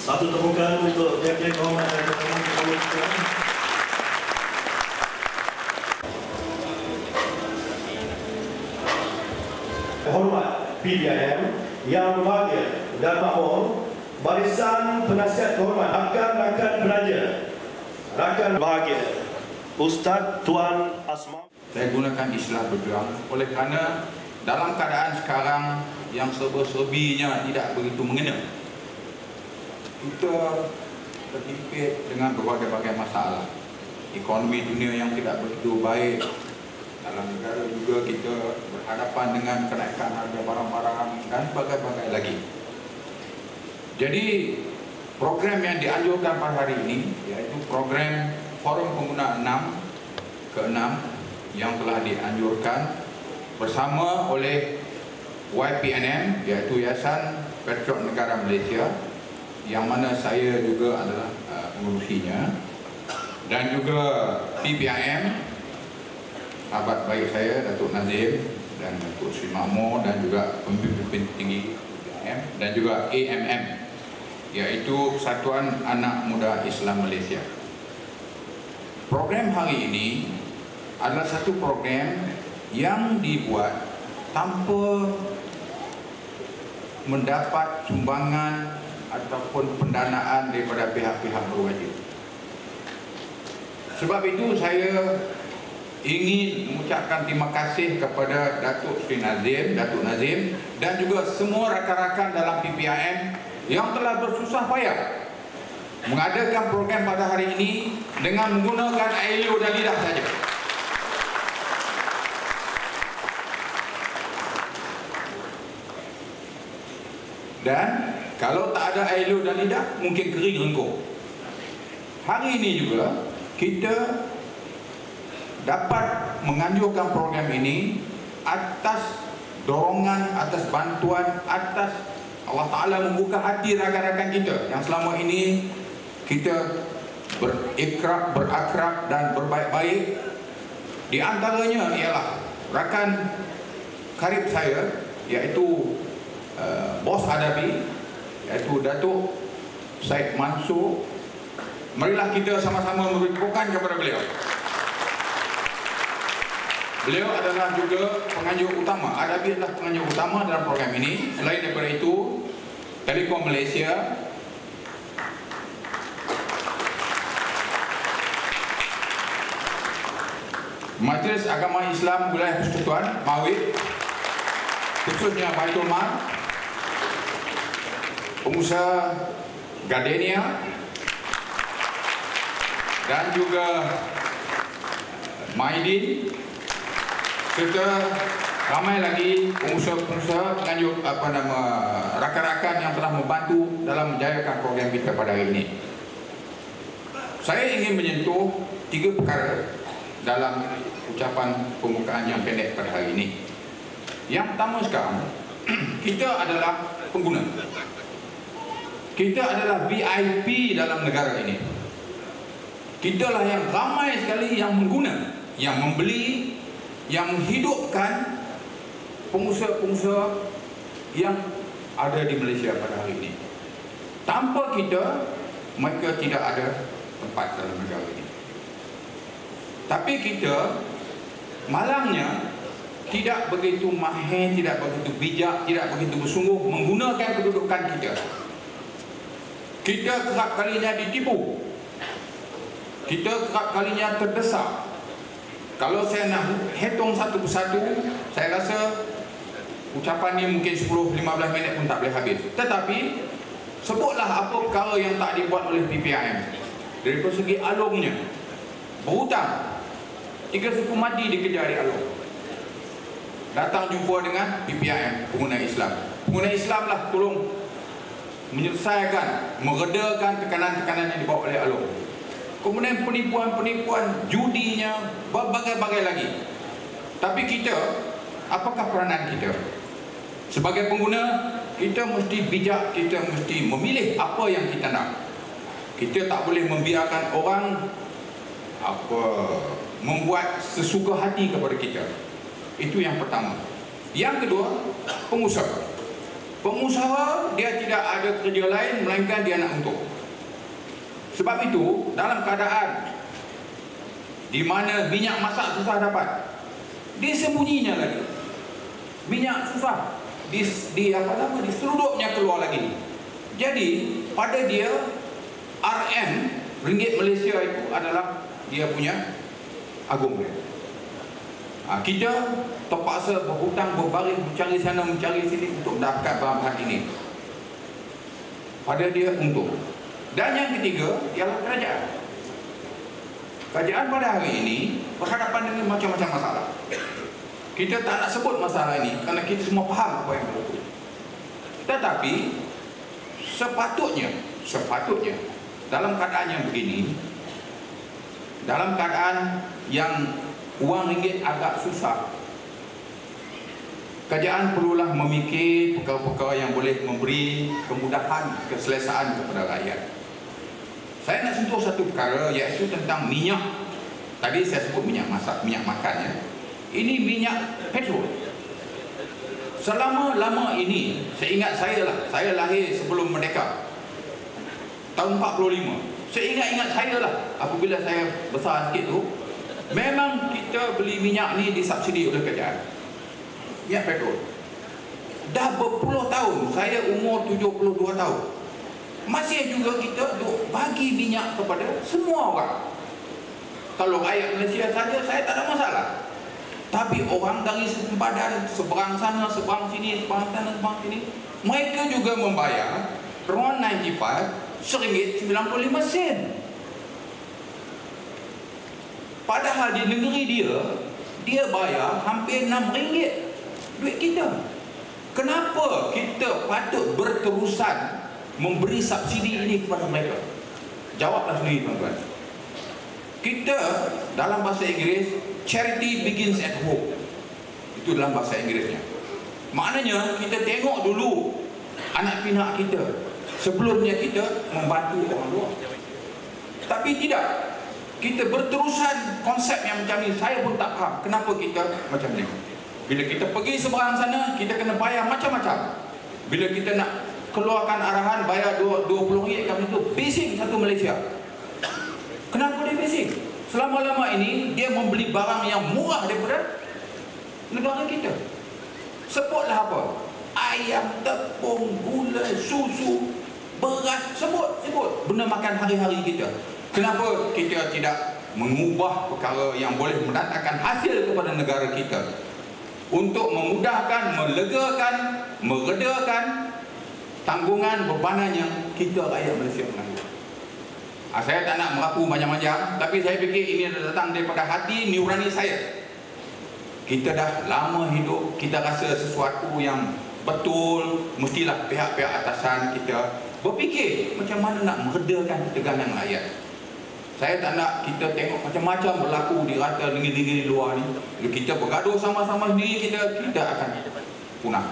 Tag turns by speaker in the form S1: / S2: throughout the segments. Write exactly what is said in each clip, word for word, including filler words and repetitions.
S1: Satu tepukan untuk tiap-tiap kehormatan dan kehormatan. Hormat P D I M yang berbahagia dan makmur, barisan penasihat hormat rakan-rakan belajar, rakan bahagia, Ustaz Tuan Asma.
S2: Saya gunakan istilah berjuang oleh kerana dalam keadaan sekarang yang serba-serbinya tidak begitu mengena, kita terhimpit dengan berbagai-bagai masalah. Ekonomi dunia yang tidak begitu baik, dalam negara juga kita berhadapan dengan kenaikan harga barang-barang dan bagai-bagai lagi. Jadi program yang dianjurkan pada hari ini iaitu program Forum Pengguna enam ke enam yang telah dianjurkan bersama oleh Y P N M iaitu Yayasan Patriot Negara Malaysia, yang mana saya juga adalah uh, pengurusinya, dan juga P P I M, sahabat baik saya Datuk Nazim dan Datuk Sri Makmur, dan juga pemimpin tinggi P P I M, dan juga A M M iaitu Persatuan Anak Muda Islam Malaysia. Program hari ini adalah satu program yang dibuat tanpa mendapat sumbangan ataupun pendanaan daripada pihak-pihak berwajib. Sebab itu saya ingin mengucapkan terima kasih kepada Datuk Sri Nazim, Datuk Nazim, dan juga semua rakan-rakan dalam P P I M yang telah bersusah payah mengadakan program pada hari ini dengan menggunakan I L O dan lidah saja. Dan kalau tak ada I L O dan lidah, mungkin kering rengkuh. Hari ini juga kita dapat menganjurkan program ini atas dorongan, atas bantuan, atas Allah Ta'ala membuka hati rakan-rakan kita yang selama ini kita berikrab, berakrab dan berbaik-baik. Di antaranya ialah rakan karib saya iaitu uh, bos Adabi, iaitu Datuk Syed Mansur. Marilah kita sama-sama memberi tepukan kepada beliau. Beliau adalah juga penganjur utama, Adabi adalah penganjur utama dalam program ini. Selain daripada itu, Telekom Malaysia, Majlis Agama Islam Wilayah Persekutuan Mawid, khususnya Baitul Mal, pengusaha Gardenia, dan juga Maidin, serta ramai lagi pengusaha-pengusaha, penganjur apa nama rakan-rakan yang telah membantu dalam menjayakan program kita pada hari ini. Saya ingin menyentuh tiga perkara dalam ucapan pembukaan yang pendek pada hari ini. Yang pertama sekarang, kita adalah pengguna. Kita adalah V I P dalam negara ini. Kita lah yang ramai sekali yang mengguna, yang membeli, yang menghidupkan pengusaha-pengusaha yang ada di Malaysia pada hari ini. Tanpa kita, mereka tidak ada tempat dalam negara ini. Tapi kita malangnya tidak begitu mahir, tidak begitu bijak, tidak begitu bersungguh menggunakan kedudukan kita. Kita kerap kalinya ditipu. Kita kerap kalinya terdesak. Kalau saya nak hitung satu persatu, saya rasa ucapan ni mungkin sepuluh sampai lima belas minit pun tak boleh habis. Tetapi sebutlah apa perkara yang tak dibuat oleh P P I M. Dari segi alungnya, berhutang, tiga suku mati dikejar di alung. Datang jumpa dengan P P I M, pengguna Islam. Pengguna Islam lah tolong menyelesaikan, meredakan tekanan-tekanan yang dibawa oleh alung. Kemudian penipuan-penipuan, judinya, berbagai-bagai lagi. Tapi kita, apakah peranan kita? Sebagai pengguna, kita mesti bijak, kita mesti memilih apa yang kita nak. Kita tak boleh membiarkan orang apa membuat sesuka hati kepada kita. Itu yang pertama. Yang kedua, pengusaha. pengusaha dia tidak ada kerja lain melainkan dia nak untung. Sebab itu dalam keadaan di mana minyak masak susah dapat, dia sembunyinya lagi. Minyak susah, di, di apa nama, di serudupnya keluar lagi. Jadi pada dia R M ringgit Malaysia itu adalah dia punya agung dia. Ha, kita terpaksa berhutang berbaring, mencari sana mencari sini untuk mendapatkan bahan-bahan ini. Pada dia untung. Dan yang ketiga ialah kerajaan. Kerajaan pada hari ini berhadapan dengan macam-macam masalah. Kita tak nak sebut masalah ini kerana kita semua faham apa yang berlaku. Tetapi sepatutnya, sepatutnya dalam keadaan yang begini, dalam keadaan yang wang ringgit agak susah, kerajaan perlulah memikir perkara-perkara yang boleh memberi kemudahan, keselesaan kepada rakyat. Saya nak sentuh satu perkara, iaitu tentang minyak. Tadi saya sebut minyak masak, minyak makan ya. Ini minyak petrol. Selama-lama ini, seingat saya lah, saya lahir sebelum merdeka, tahun empat puluh lima. Seingat-ingat saya lah, apabila saya besar sikit tu, memang kita beli minyak ni disubsidi oleh kerajaan. Minyak petrol. Dah berpuluh tahun, saya umur tujuh puluh dua tahun, masih juga kita duk bagi minyak kepada semua orang. Kalau rakyat Malaysia saja, saya tak ada masalah. Tapi orang dari sempadan, seberang sana, seberang sini, seberang sana, seberang sini, mereka juga membayar ron sembilan puluh lima, seringgit sembilan puluh lima sen. Padahal di negeri dia, dia bayar hampir enam ringgit duit kita. Kenapa kita patut berterusan memberi subsidi ini kepada mereka? Jawablah sendiri tuan-tuan. Kita dalam bahasa Inggeris, charity begins at home. Itu dalam bahasa Inggerisnya. Maknanya kita tengok dulu anak pinak kita sebelumnya kita membantu orang luar. Tapi tidak, kita berterusan konsep yang macam ni. Saya pun tak faham kenapa kita macam ni. Bila kita pergi seberang sana, kita kena bayar macam-macam. Bila kita nak keluarkan arahan bayar dua puluh ringgit kami tu, bising satu Malaysia. Kenapa dia bising? Selama-lama ini dia membeli barang yang murah daripada negara kita. Sebutlah apa? Ayam, tepung, gula, susu, beras, sebut, sebut benda makan hari-hari kita. Kenapa kita tidak mengubah perkara yang boleh mendatangkan hasil kepada negara kita untuk memudahkan, melegakan, meredakan tanggungan bebanan yang kita rakyat Malaysia menanggung. Ha, saya tak nak merapu macam-macam, tapi saya fikir ini datang daripada hati nurani saya. Kita dah lama hidup, kita rasa sesuatu yang betul, mestilah pihak-pihak atasan kita berfikir macam mana nak meredakan ketegangan rakyat. Saya tak nak kita tengok macam-macam berlaku di rata negeri-negeri luar ni. Kalau kita bergaduh sama-sama sendiri, kita kita akan punah.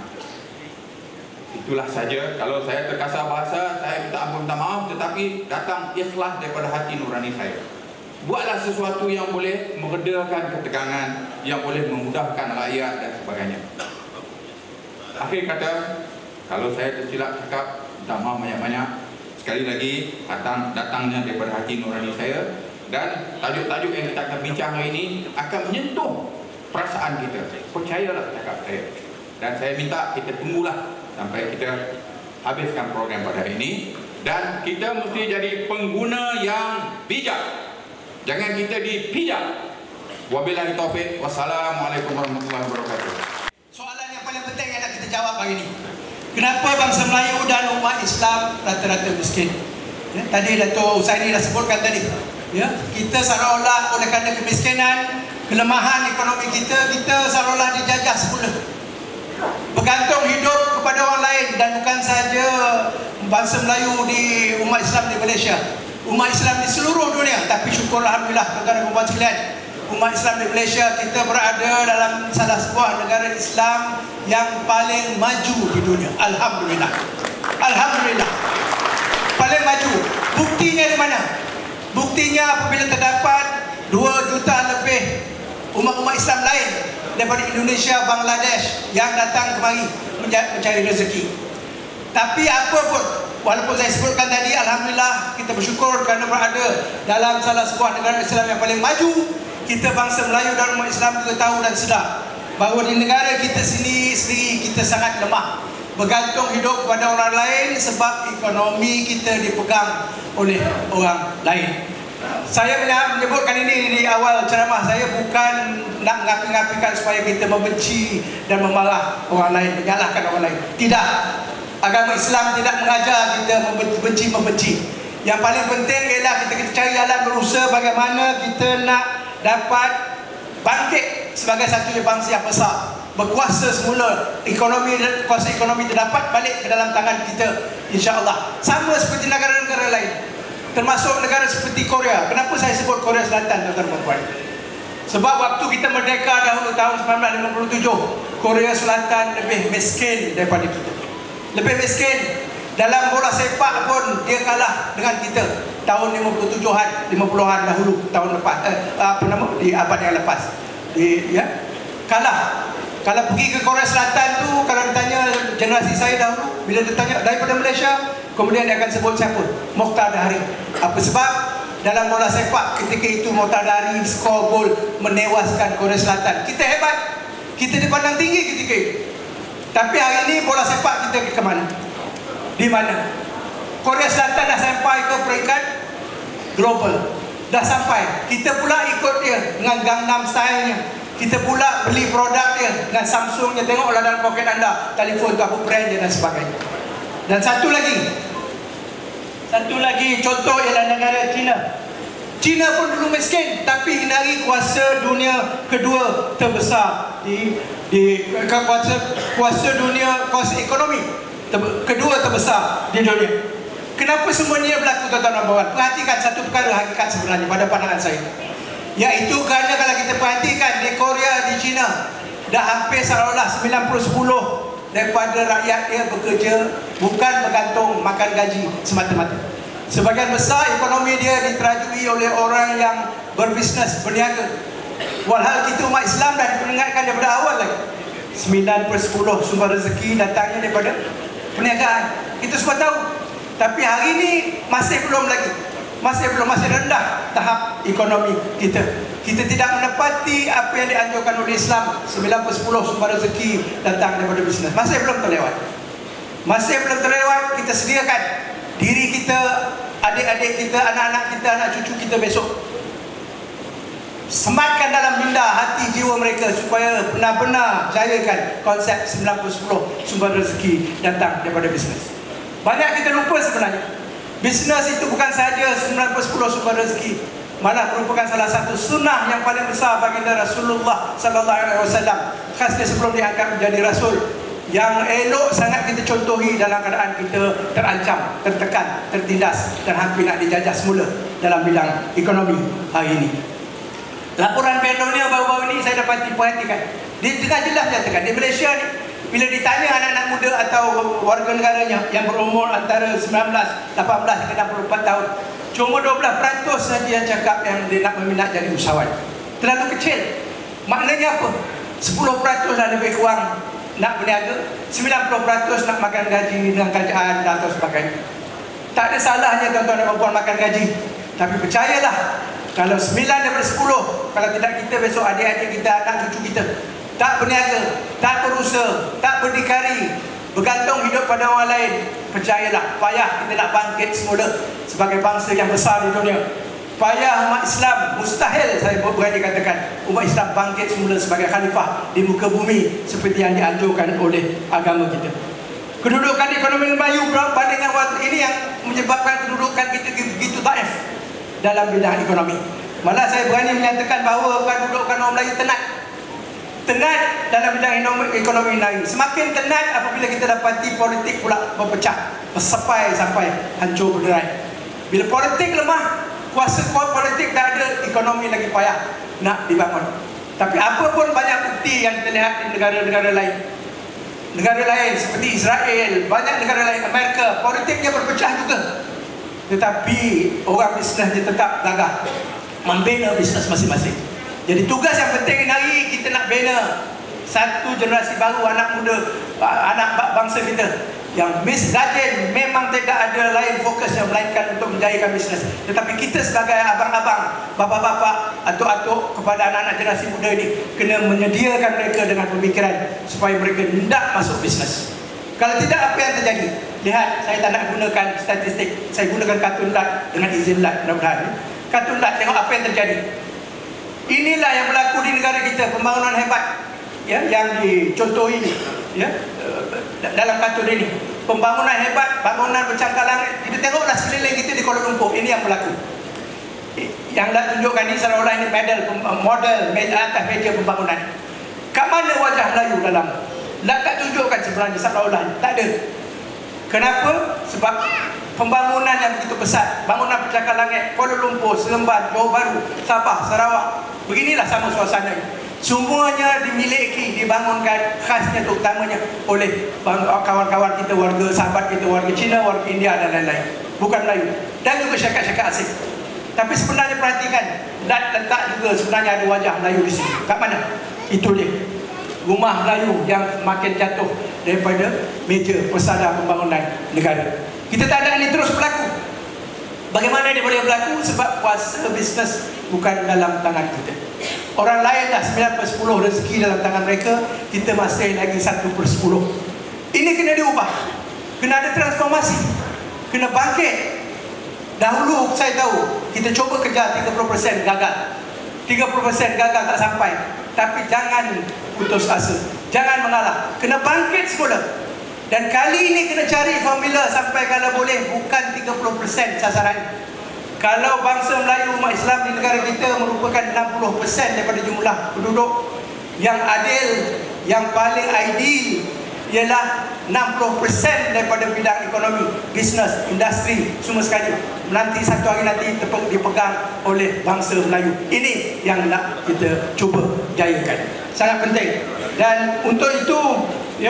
S2: Itulah saja. Kalau saya terkasar bahasa, saya minta ampun, minta maaf, tetapi datang ikhlas daripada hati nurani saya. Buatlah sesuatu yang boleh meredakan ketegangan, yang boleh memudahkan rakyat dan sebagainya. Akhir kata, kalau saya tersilap cakap, minta maaf banyak-banyak. Sekali lagi, datang, datangnya daripada hati nurani saya. Dan tajuk-tajuk yang kita akan bincang hari ini akan menyentuh perasaan kita. Percayalah cakap saya. Dan saya minta kita tunggulah sampai kita habiskan program pada hari ini. Dan kita mesti jadi pengguna yang bijak. Jangan kita dipijak. Wabillahi taufiq. Wassalamualaikum warahmatullahi wabarakatuh.
S3: Soalan yang paling penting yang nak kita jawab hari ini, kenapa bangsa Melayu dan umat Islam rata-rata miskin? Ya, tadi Dato' Husaini dah sebutkan tadi. Ya, kita seolah-olah oleh kerana kemiskinan, kelemahan ekonomi kita, kita seolah-olah dijajah semula. Bergantung hidup kepada orang lain, dan bukan sahaja bangsa Melayu di umat Islam di Malaysia, umat Islam di seluruh dunia. Tapi syukur alhamdulillah tuan-tuan dan puan sekalian, umat Islam di Malaysia, kita berada dalam salah sebuah negara Islam yang paling maju di dunia. Alhamdulillah. Alhamdulillah. Paling maju. Buktinya di mana? Buktinya apabila terdapat dua juta lebih umat-umat Islam lain daripada Indonesia, Bangladesh yang datang kemari mencari rezeki. Tapi apa pun, walaupun saya sebutkan tadi, alhamdulillah kita bersyukur kerana berada dalam salah sebuah negara Islam yang paling maju. Kita bangsa Melayu dan umat Islam juga tahu dan sedar bahawa di negara kita sini sendiri kita sangat lemah, bergantung hidup kepada orang lain sebab ekonomi kita dipegang oleh orang lain. Saya menyebutkan ini di awal ceramah saya bukan nak mengapi-ngapikan supaya kita membenci dan memarah orang lain, menyalahkan orang lain. Tidak. Agama Islam tidak mengajar kita membenci-membenci. Yang paling penting ialah kita, kita cari jalan berusaha bagaimana kita nak dapat bangkit sebagai satu bangsa yang besar, berkuasa semula, ekonomi, kuasa ekonomi terdapat balik ke dalam tangan kita, insya-Allah. Sama seperti negara-negara lain, termasuk negara seperti Korea. Kenapa saya sebut Korea Selatan, tuan-tuan dan puan? Sebab waktu kita merdeka dahulu tahun sembilan belas lima puluh tujuh, Korea Selatan lebih miskin daripada kita. Lebih miskin. Dalam bola sepak pun dia kalah dengan kita tahun lima puluh tujuhan, lima puluhan dahulu, tahun lepas, eh, apa nama, di abad yang lepas. Di, ya, kalah. Kalau pergi ke Korea Selatan tu, kalau ditanya generasi saya dahulu, bila ditanya daripada Malaysia, kemudian dia akan sebut siapa? Mokhtar Dahri. Apa sebab? Dalam bola sepak ketika itu Mokhtar Dahri skor gol menewaskan Korea Selatan. Kita hebat, kita dipandang tinggi ketika itu. Tapi hari ini bola sepak kita ke mana? Di mana? Korea Selatan dah sampai ke peringkat global. Dah sampai. Kita pula ikut dia dengan Gangnam Style-nya. Kita pula beli produk dia dengan Samsung-nya. Tengoklah dalam poket anda, telefon tu apa brand dia dan sebagainya. Dan satu lagi, satu lagi contoh ialah negara China. China pun dulu miskin, tapi hari kuasa dunia kedua terbesar di di kuasa kuasa dunia, kuasa ekonomi ter, kedua terbesar di dunia. Kenapa semua ini berlaku, tuan-tuan dan puan? Perhatikan satu perkara hakikat sebenarnya pada pandangan saya, iaitu kerana kalau kita perhatikan di Korea, di China, dah hampir seolah-olah sembilan puluh sepuluh daripada rakyat dia bekerja bukan bergantung makan gaji semata-mata. Sebagian besar ekonomi dia diterajui oleh orang yang berbisnes, berniaga. Walhal kita umat Islam dah diperingatkan daripada awal lagi, sembilan per sepuluh sumber rezeki datangnya daripada perniagaan. Kita semua tahu. Tapi hari ini masih belum lagi, masih belum, masih rendah tahap ekonomi kita. Kita tidak menepati apa yang dianjurkan oleh Islam, sembilan per sepuluh sumber rezeki datang daripada bisnes. Masih belum terlewat. Masih belum terlewat. Kita sediakan diri kita, adik-adik kita, anak-anak kita, anak cucu kita besok. Sematkan dalam minda hati jiwa mereka supaya benar-benar jayakan konsep sembilan per sepuluh sumber rezeki datang daripada bisnes. Banyak kita lupa sebenarnya, bisnes itu bukan sahaja sembilan per sepuluh sumber rezeki, malah merupakan salah satu sunnah yang paling besar baginda Rasulullah sallallahu alaihi wasallam, khasnya sebelum diangkat menjadi rasul, yang elok sangat kita contohi dalam keadaan kita terancam, tertekan, tertindas dan hampir nak dijajah semula dalam bidang ekonomi hari ini. Laporan Penonia baru-baru ini saya dapat perhatikan, dia dengan jelas nyatakan di Malaysia ni, bila ditanya anak-anak muda atau warga negaranya yang berumur antara sembilan belas, lapan belas hingga enam puluh empat tahun, cuma dua belas peratus saja yang cakap yang dia nak berminat jadi usahawan. Terlalu kecil. Maknanya apa? sepuluh peratus lah lebih kurang nak berniaga, sembilan puluh peratus nak makan gaji dengan kerajaan dan atau sebagainya. Tak ada salahnya tuan-tuan dan puan makan gaji, tapi percayalah, kalau sembilan daripada sepuluh, kalau tidak kita besok adik-adik kita, anak cucu kita tak berniaga, tak berusaha, tak berdikari, bergantung hidup pada orang lain, percayalah payah kita nak bangkit semula sebagai bangsa yang besar di dunia. Payah umat Islam, mustahil saya berani katakan umat Islam bangkit semula sebagai khalifah di muka bumi seperti yang dianjurkan oleh agama kita. Kedudukan ekonomi Melayu berbanding dengan waktu ini yang menyebabkan kedudukan kita begitu daif dalam bidang ekonomi. Malah saya berani menyatakan bahawa kedudukan orang Melayu tenat. Tenat dalam bidang ekonomi Melayu. Semakin tenat apabila kita dapati politik pula berpecah, bersepai sampai hancur berderai. Bila politik lemah, kuasa kuat politik tak ada, ekonomi lagi payah nak dibangun. Tapi apa pun banyak bukti yang kita lihat di negara-negara lain. Negara lain seperti Israel, banyak negara lain, Amerika, politiknya berpecah juga. Tetapi orang bisnesnya tetap gagah membina bisnes masing-masing. Jadi tugas yang penting hari kita nak bina satu generasi baru, anak muda, anak bangsa kita Yang misguided memang tidak ada lain fokusnya melainkan untuk menjayakan bisnes. Tetapi kita sebagai abang-abang, bapa-bapa, atuk-atuk kepada anak-anak generasi muda ini kena menyediakan mereka dengan pemikiran supaya mereka tidak masuk bisnes. Kalau tidak, apa yang terjadi? Lihat, saya tak nak gunakan statistik, saya gunakan kartun lat dengan izin lat, mudah-mudahan. Kartun lat, tengok apa yang terjadi. Inilah yang berlaku di negara kita, pembangunan hebat ya, yang dicontohi ya, dalam kartun ini. Pembangunan hebat, bangunan bercangkal langit. Kita tengoklah sekeliling kita di Kuala Lumpur, ini yang berlaku. Yang nak tunjukkan ini seolah-olah ini medal, model atas meja pembangunan. Kat mana wajah Melayu dalam? Nak tak tunjukkan sebenarnya seolah-olah, tak ada. Kenapa? Sebab pembangunan yang begitu besar, bangunan bercangkal langit, Kuala Lumpur, Seremban, Johor Bahru, Sabah, Sarawak. Beginilah sama suasana. Semuanya dimiliki, dibangunkan, khasnya terutamanya oleh kawan-kawan kita, warga sahabat kita, warga Cina, warga India dan lain-lain. Bukan Melayu. Dan juga syarikat-syarikat asing. Tapi sebenarnya perhatikan, dan letak juga sebenarnya ada wajah Melayu di sini. Kat mana? Itu dia. Rumah Melayu yang makin jatuh daripada meja persada pembangunan negara. Kita tak ada ini terus berlaku. Bagaimana dia boleh berlaku? Sebab kuasa bisnes bukan dalam tangan kita. Orang lain dah sembilan per sepuluh rezeki dalam tangan mereka, kita masih lagi satu per sepuluh. Ini kena diubah. Kena ada transformasi. Kena bangkit. Dahulu saya tahu, kita cuba kejar tiga puluh peratus gagal. tiga puluh peratus gagal tak sampai. Tapi jangan putus asa. Jangan mengalah. Kena bangkit semula. Dan kali ini kena cari formula sampai kalau boleh bukan tiga puluh peratus sasaran. Kalau bangsa Melayu umat Islam di negara kita merupakan enam puluh peratus daripada jumlah penduduk, yang adil, yang paling ideal ialah enam puluh peratus daripada bidang ekonomi, bisnes, industri, semua sekali. Nanti satu hari nanti dipegang oleh bangsa Melayu. Ini yang nak kita cuba jayakan. Sangat penting. Dan untuk itu, ya,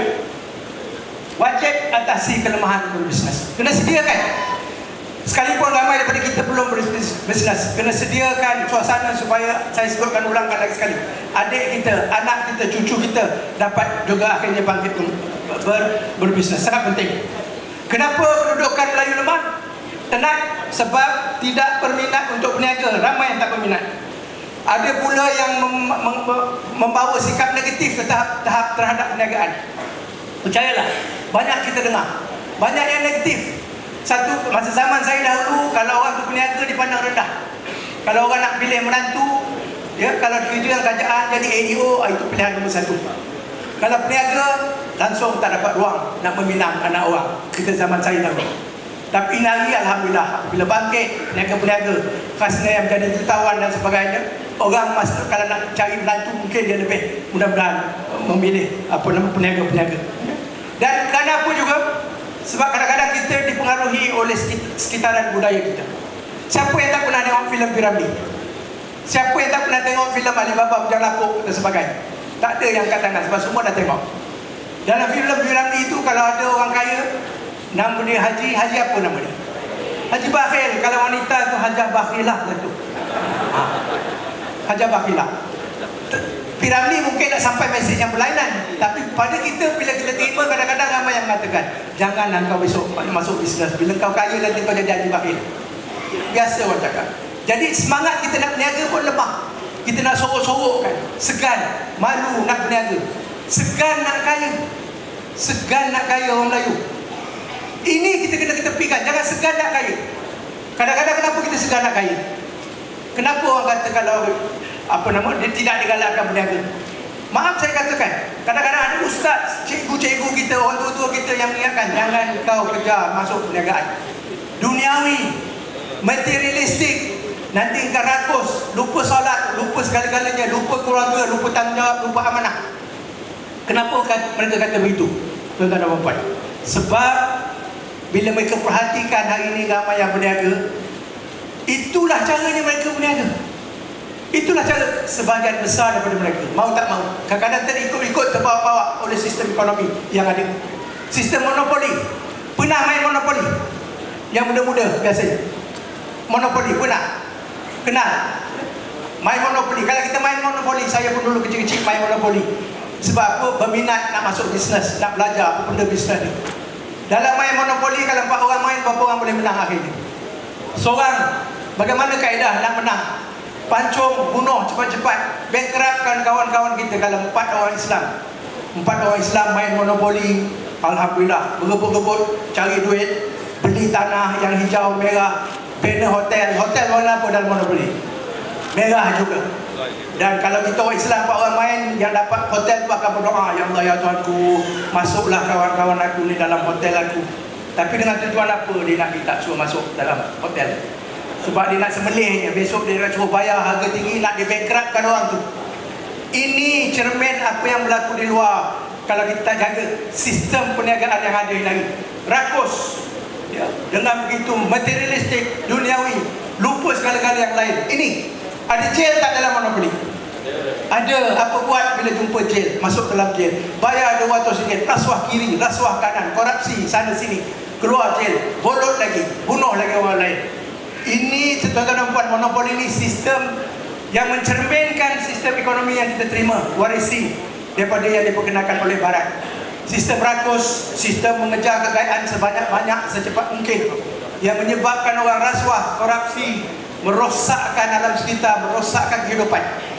S3: wajib atasi kelemahan berbisnes. Kena sediakan. Sekalipun ramai daripada kita belum berbisnes, kena sediakan suasana supaya, saya sebutkan ulangkan lagi sekali, adik kita, anak kita, cucu kita dapat juga akhirnya bangkit ber, berbisnes. Sangat penting. Kenapa kedudukan Melayu lemah? Tenang, sebab tidak berminat untuk berniaga. Ramai yang tak berminat. Ada pula yang mem, mem, membawa sikap negatif ke tahap, tahap terhadap perniagaan. Percayalah, banyak kita dengar, banyak yang negatif. Satu, masa zaman saya dahulu, kalau orang tu berniaga dipandang rendah. Kalau orang nak pilih menantu, ya, kalau kerja dalam kerajaan jadi A E O, itu pilihan nombor satu. Kalau berniaga, langsung tak dapat ruang nak meminang anak orang. Kita zaman saya dahulu. Tapi ini alhamdulillah, bila bangkit peniaga-peniaga, khasnya yang menjadi jutawan dan sebagainya, orang mas, kalau nak cari menantu mungkin dia lebih mudah-mudahan memilih apa nama peniaga-peniaga. Dan kenapa juga? Sebab kadang-kadang kita dipengaruhi oleh sekitaran budaya kita. Siapa yang tak pernah tengok filem Piramli? Siapa yang tak pernah tengok filem Alibaba Bujang Lapuk dan sebagainya? Tak ada yang kat tangan, sebab semua dah tengok. Dalam filem Piramli itu, kalau ada orang kaya, nama dia Haji, Haji apa nama dia? Haji Bakhil. Kalau wanita tu Hajah Bakhilah lah tu. Ha. Hajah Bakhilah. Piramli mungkin tak sampai mesej yang berlainan, tapi pada kita bila kita terima, kadang-kadang ramai yang mengatakan, jangan kau besok masuk bisnes, bila kau kaya nanti kau jadi Haji Bakhil. Biasa orang cakap. Jadi semangat kita nak berniaga pun lemah. Kita nak sorok-sorokkan, segan, malu nak berniaga, segan nak kaya, segan nak kaya orang Melayu. Ini kita kena ketepikan. Jangan segan nak kaya. Kadang-kadang kenapa kita segan nak kaya? Kenapa orang kata kalau apa nama dia tidak digalakkan berniaga? Maaf saya katakan, kadang-kadang ada ustaz, cikgu-cikgu kita, orang tua-tua kita yang mengingatkan, jangan kau kejar masuk perniagaan duniawi, materialistik. Nanti kau rakus, lupa solat, lupa segala-galanya, lupa keluarga, lupa tanggungjawab, lupa amanah. Kenapa mereka kata begitu, tuan-tuan dan puan-puan? Sebab bila mereka perhatikan hari ini ramai yang berniaga, itulah caranya mereka berniaga. Itulah cara sebahagian besar daripada mereka. Mau tak mau, kadang-kadang terikut-ikut, terbawa-bawa oleh sistem ekonomi yang ada. Sistem monopoli. Pernah main monopoli? Yang muda-muda biasanya monopoli, pernah? Kenal? Main monopoli. Kalau kita main monopoli, saya pun dulu kecil-kecil main monopoli. Sebab apa? Berminat nak masuk bisnes, nak belajar apa benda bisnes ni. Dalam main monopoli, kalau empat orang main, berapa orang boleh menang akhirnya? Seorang. Bagaimana kaedah nak menang? Pancung, bunuh cepat-cepat, bankruptkan kawan-kawan kita. Kalau empat orang Islam, empat orang Islam main monopoli, alhamdulillah, berebut-rebut, cari duit, beli tanah yang hijau, merah, banner hotel. Hotel warna apa dalam monopoli? Merah juga. Dan kalau kita orang Islam, empat orang main, yang dapat hotel tu akan berdoa, ya Allah, ya Tuhanku, masuklah kawan-kawan aku ni dalam hotel aku. Tapi dengan tujuan apa dia nak kita suruh masuk dalam hotel? Sebab dia nak sembelihnya, besok dia nak suruh bayar harga tinggi, nak dia bankruptkan orang tu. Ini cermin apa yang berlaku di luar. Kalau kita jaga sistem perniagaan yang ada lagi, rakus ya, dengan begitu materialistik, duniawi, lupa segala-gala yang lain. Ini ada jail tak dalam monopoli? Ada. Apa buat bila jumpa jail? Masuk dalam jail, bayar dua ratus ringgit, rasuah kiri, rasuah kanan, korupsi sana sini, keluar jail, bolot lagi, bunuh lagi orang lain. Ini tuan-tuan dan puan, monopoli ini sistem yang mencerminkan sistem ekonomi yang kita terima, warisi daripada yang diperkenalkan oleh Barat. Sistem rakus, sistem mengejar kekayaan sebanyak-banyak secepat mungkin, yang menyebabkan orang rasuah, korupsi, merosakkan alam sekitar, merosakkan kehidupan.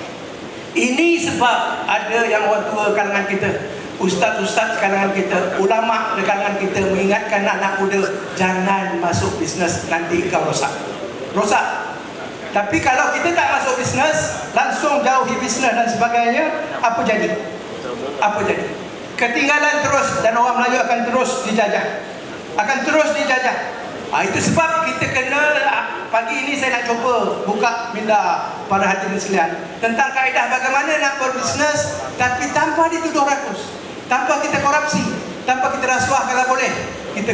S3: Ini sebab ada yang orang tua kalangan kita, ustaz-ustaz kalangan kita, ulama kalangan kita mengingatkan anak muda, jangan masuk bisnes, nanti kau rosak. Rosak. Tapi kalau kita tak masuk bisnes, langsung jauhi bisnes dan sebagainya, apa jadi? Apa jadi? Ketinggalan terus, dan orang Melayu akan terus dijajah. Akan terus dijajah. Ha, itu sebab kita kena, pagi ini saya nak cuba buka minda para hadirin sekalian tentang kaedah bagaimana nak berbisnes tapi tanpa dituduh rakus, tanpa kita korupsi, tanpa kita rasuah kalau boleh. Kita,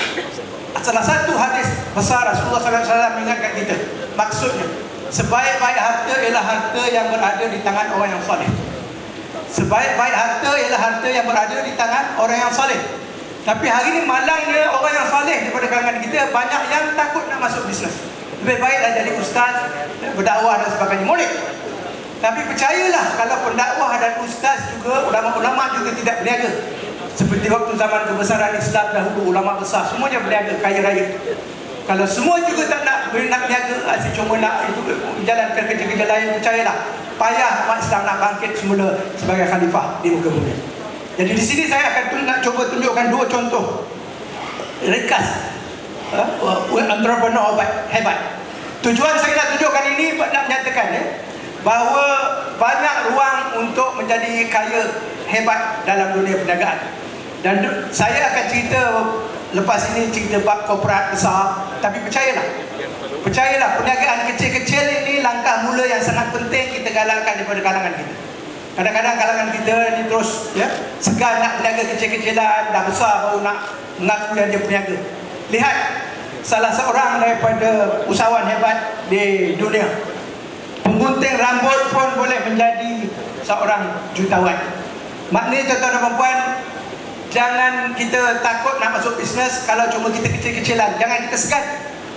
S3: salah satu hadis besar Rasulullah sallallahu alaihi wasallam mengingatkan kita, maksudnya sebaik-baik harta ialah harta yang berada di tangan orang yang soleh. Sebaik-baik harta ialah harta yang berada di tangan orang yang soleh. Tapi hari ini malangnya orang yang soleh daripada kalangan kita banyak yang takut nak masuk bisnes. Lebih baiklah jadi ustaz, berdakwah dan sebagainya. Boleh. Tapi percayalah, kalau pendakwah dan ustaz juga, ulama-ulama juga tidak berniaga. Seperti waktu zaman kebesaran Islam dahulu, ulama besar semuanya berniaga, kaya raya. Kalau semua juga tak nak nak berniaga, asyik cuma nak itu menjalankan kerja-kerja lain, percayalah, payah umat Islam nak bangkit semula sebagai khalifah di muka bumi. Jadi di sini saya akan nak cuba tunjukkan dua contoh ringkas uh, entrepreneur hebat. Tujuan saya nak tunjukkan ini nak menyatakan ya, bahawa banyak ruang untuk menjadi kaya hebat dalam dunia perniagaan. Dan saya akan cerita lepas ini, cerita bab korporat besar. Tapi percayalah, percayalah perniagaan kecil-kecil ini langkah mula yang sangat penting kita galakkan daripada kalangan kita. Kadang-kadang kalangan kita ni terus ya, segan nak berniaga kecil-kecilan, dah besar baru nak mengaku yang dia berniaga. Lihat salah seorang daripada usahawan hebat di dunia, penggunting rambut pun boleh menjadi seorang jutawan. Maknanya tuan-tuan dan puan, jangan kita takut nak masuk bisnes kalau cuma kita kecil-kecilan. Jangan kita segan.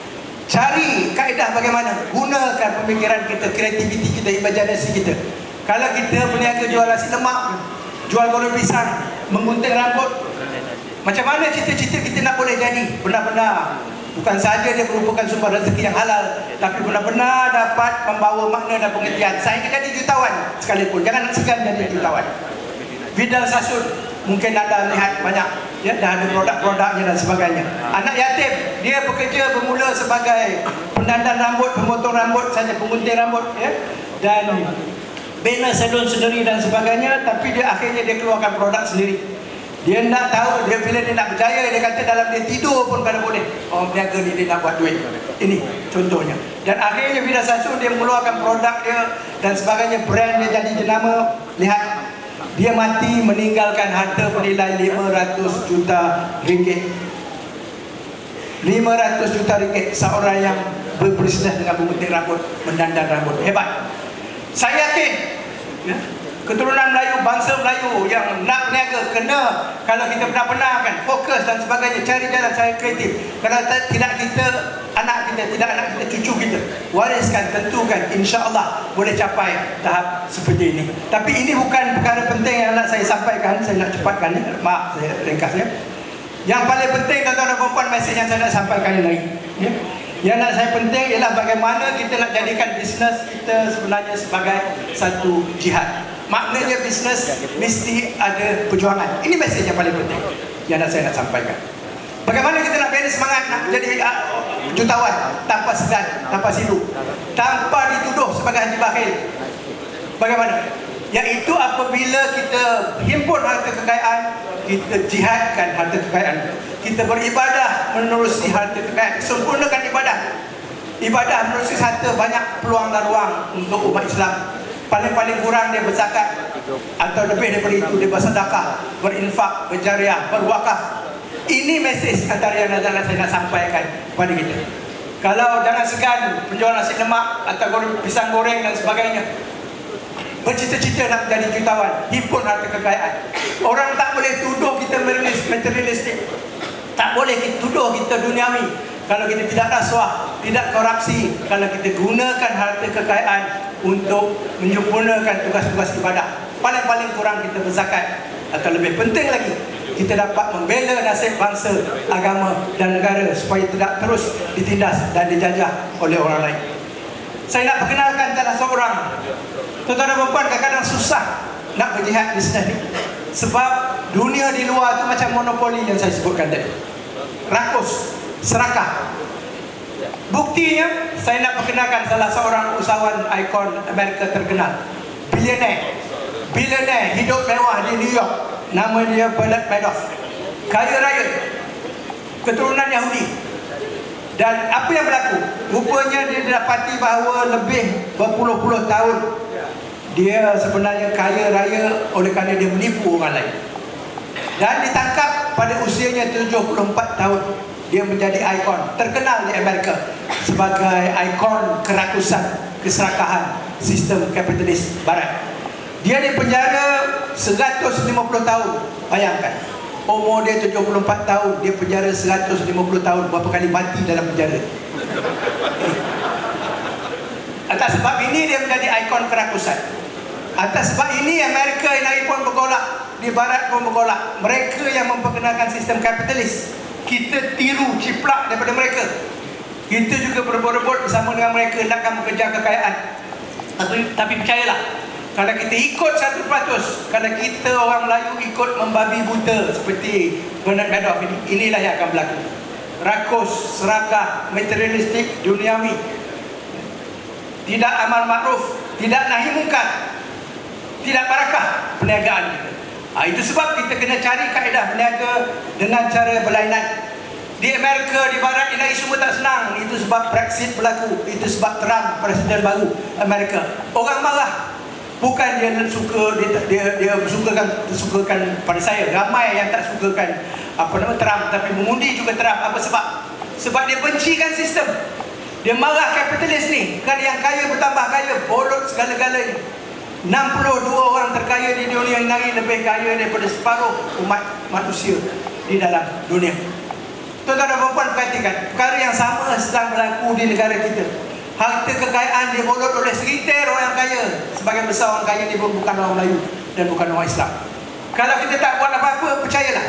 S3: Cari kaedah bagaimana, gunakan pemikiran kita, kreativiti kita, imajinasi kita. Kalau kita berniaga jual nasi lemak, jual goreng pisang, menggunting rambut, macam mana cita-cita kita nak boleh jadi benar-benar, bukan saja dia merupakan sumber rezeki yang halal, tapi benar-benar dapat membawa makna dan pengertian. Saya ingin jadi jutawan sekalipun, jangan segan jadi jutawan. Bidal Sasun, mungkin anda lihat banyak ya, dah ada produk-produknya dan sebagainya. Anak yatim, dia bekerja bermula sebagai pendandan rambut, pemotong rambut saja, penggunting rambut ya, dan bina salon sendiri dan sebagainya. Tapi dia akhirnya dia keluarkan produk sendiri. Dia nak tahu, dia bila dia nak berjaya, dia kata dalam dia tidur pun kalau boleh, orang berniaga ni dia nak buat duit. Ini contohnya. Dan akhirnya Bidal Sasun dia mengeluarkan produk dia dan sebagainya, brand dia jadi jenama. Lihat, dia mati meninggalkan harta bernilai lima ratus juta ringgit. lima ratus juta ringgit seorang yang berbisnes dengan menggunting rambut, mendandan rambut. Hebat. Saya yakin ya, keturunan Melayu, bangsa Melayu yang nak berniaga kena, kalau kita benar-benar kan fokus dan sebagainya, cari jalan cara kreatif. Kalau tidak kita, anak kita, tidak anak kita, cucu kita wariskan, tentukan, insya-Allah boleh capai tahap seperti ini. Tapi ini bukan perkara penting yang nak saya sampaikan, saya nak cepatkan ya. Maaf saya ringkas ya. Yang paling penting tuan-tuan dan puan-puan, mesej yang saya nak sampaikan ini, ya. Yang nak saya penting ialah bagaimana kita nak jadikan bisnes kita sebenarnya sebagai satu jihad. Maknanya bisnes mesti ada perjuangan. Ini mesej yang paling penting yang nak saya nak sampaikan. Bagaimana kita nak bina semangat nak jadi uh, jutawan tanpa segan, tanpa silu, tanpa dituduh sebagai haji bakhil. Bagaimana? Iaitu apabila kita himpun harta kekayaan, kita jihadkan harta kekayaan, kita beribadah menerusi harta kekayaan, sempurnakan ibadah. Ibadah menerusi harta banyak peluang dan ruang untuk umat Islam. Paling-paling kurang dia berzakat, atau lebih daripada itu dia bersedekah, berinfak, berjariah, berwakaf. Ini mesej antara yang saya nak sampaikan kepada kita. Kalau jangan segan menjual nasi lemak atau goreng, pisang goreng dan sebagainya, bercita-cita nak menjadi jutawan, himpun harta kekayaan. Orang tak boleh tuduh kita materialistik, tak boleh kita tuduh kita duniawi. Kalau kita tidak rasuah, tidak korupsi, kalau kita gunakan harta kekayaan untuk menyempurnakan tugas-tugas ibadah, paling-paling kurang kita berzakat, atau lebih penting lagi, kita dapat membela nasib bangsa, agama dan negara supaya tidak terus ditindas dan dijajah oleh orang lain. Saya nak perkenalkan salah seorang. Tuan-tuan dan puan, kadang-kadang susah nak berjihad di sini, sebab dunia di luar tu macam monopoli yang saya sebutkan tadi, rakus, serakah. Buktinya, saya nak perkenalkan salah seorang usahawan ikon Amerika terkenal, bilioner, bilioner hidup mewah di New York. Nama dia Bernard Madoff, kaya raya, keturunan Yahudi. Dan apa yang berlaku? Rupanya dia didapati bahawa lebih berpuluh-puluh tahun dia sebenarnya kaya raya oleh kerana dia menipu orang lain. Dan ditangkap pada usianya tujuh puluh empat tahun. Dia menjadi ikon terkenal di Amerika sebagai ikon kerakusan, keserakahan sistem kapitalis barat. Dia dipenjara seratus lima puluh tahun. Bayangkan, umur dia tujuh puluh empat tahun, dia penjara seratus lima puluh tahun. Berapa kali mati dalam penjara. Atas sebab ini dia menjadi ikon kerakusan. Atas sebab ini Amerika yang lagi pun bergolak, di barat pun bergolak. Mereka yang memperkenalkan sistem kapitalis, kita tiru, ciplak daripada mereka. Kita juga berebut-rebut bersama dengan mereka nakkan mengejar kekayaan. Tapi, tapi percayalah, kalau kita ikut seratus peratus, kalau kita orang Melayu ikut membabi buta seperti Bernard Madoff ini, inilah yang akan berlaku. Rakus, serakah, materialistik, duniawi, tidak amal makruf, tidak nahi mungkar, tidak barakah perniagaan kita. Ha, itu sebab kita kena cari kaedah berniaga dengan cara berlainan. Di Amerika, di barat ini semua tak senang. Itu sebab Brexit berlaku. Itu sebab Trump, presiden baru Amerika. Orang marah. Bukan dia suka, dia dia, dia sukakan, sukakan pada saya. Ramai yang tak sukakan apa nama Trump, tapi mengundi juga Trump. Apa sebab? Sebab dia bencikan sistem. Dia marah kapitalis ni. Kan yang kaya bertambah kaya, bolot segala-galanya. enam puluh dua orang terkaya di dunia ini lebih kaya daripada separuh umat manusia di dalam dunia. Tuan-tuan dan puan-puan, perhatikan perkara yang sama sedang berlaku di negara kita. Harta kekayaan dibolot oleh segelintir orang kaya. Sebagian besar orang kaya ni bukan orang Melayu dan bukan orang Islam. Kalau kita tak buat apa-apa, percayalah,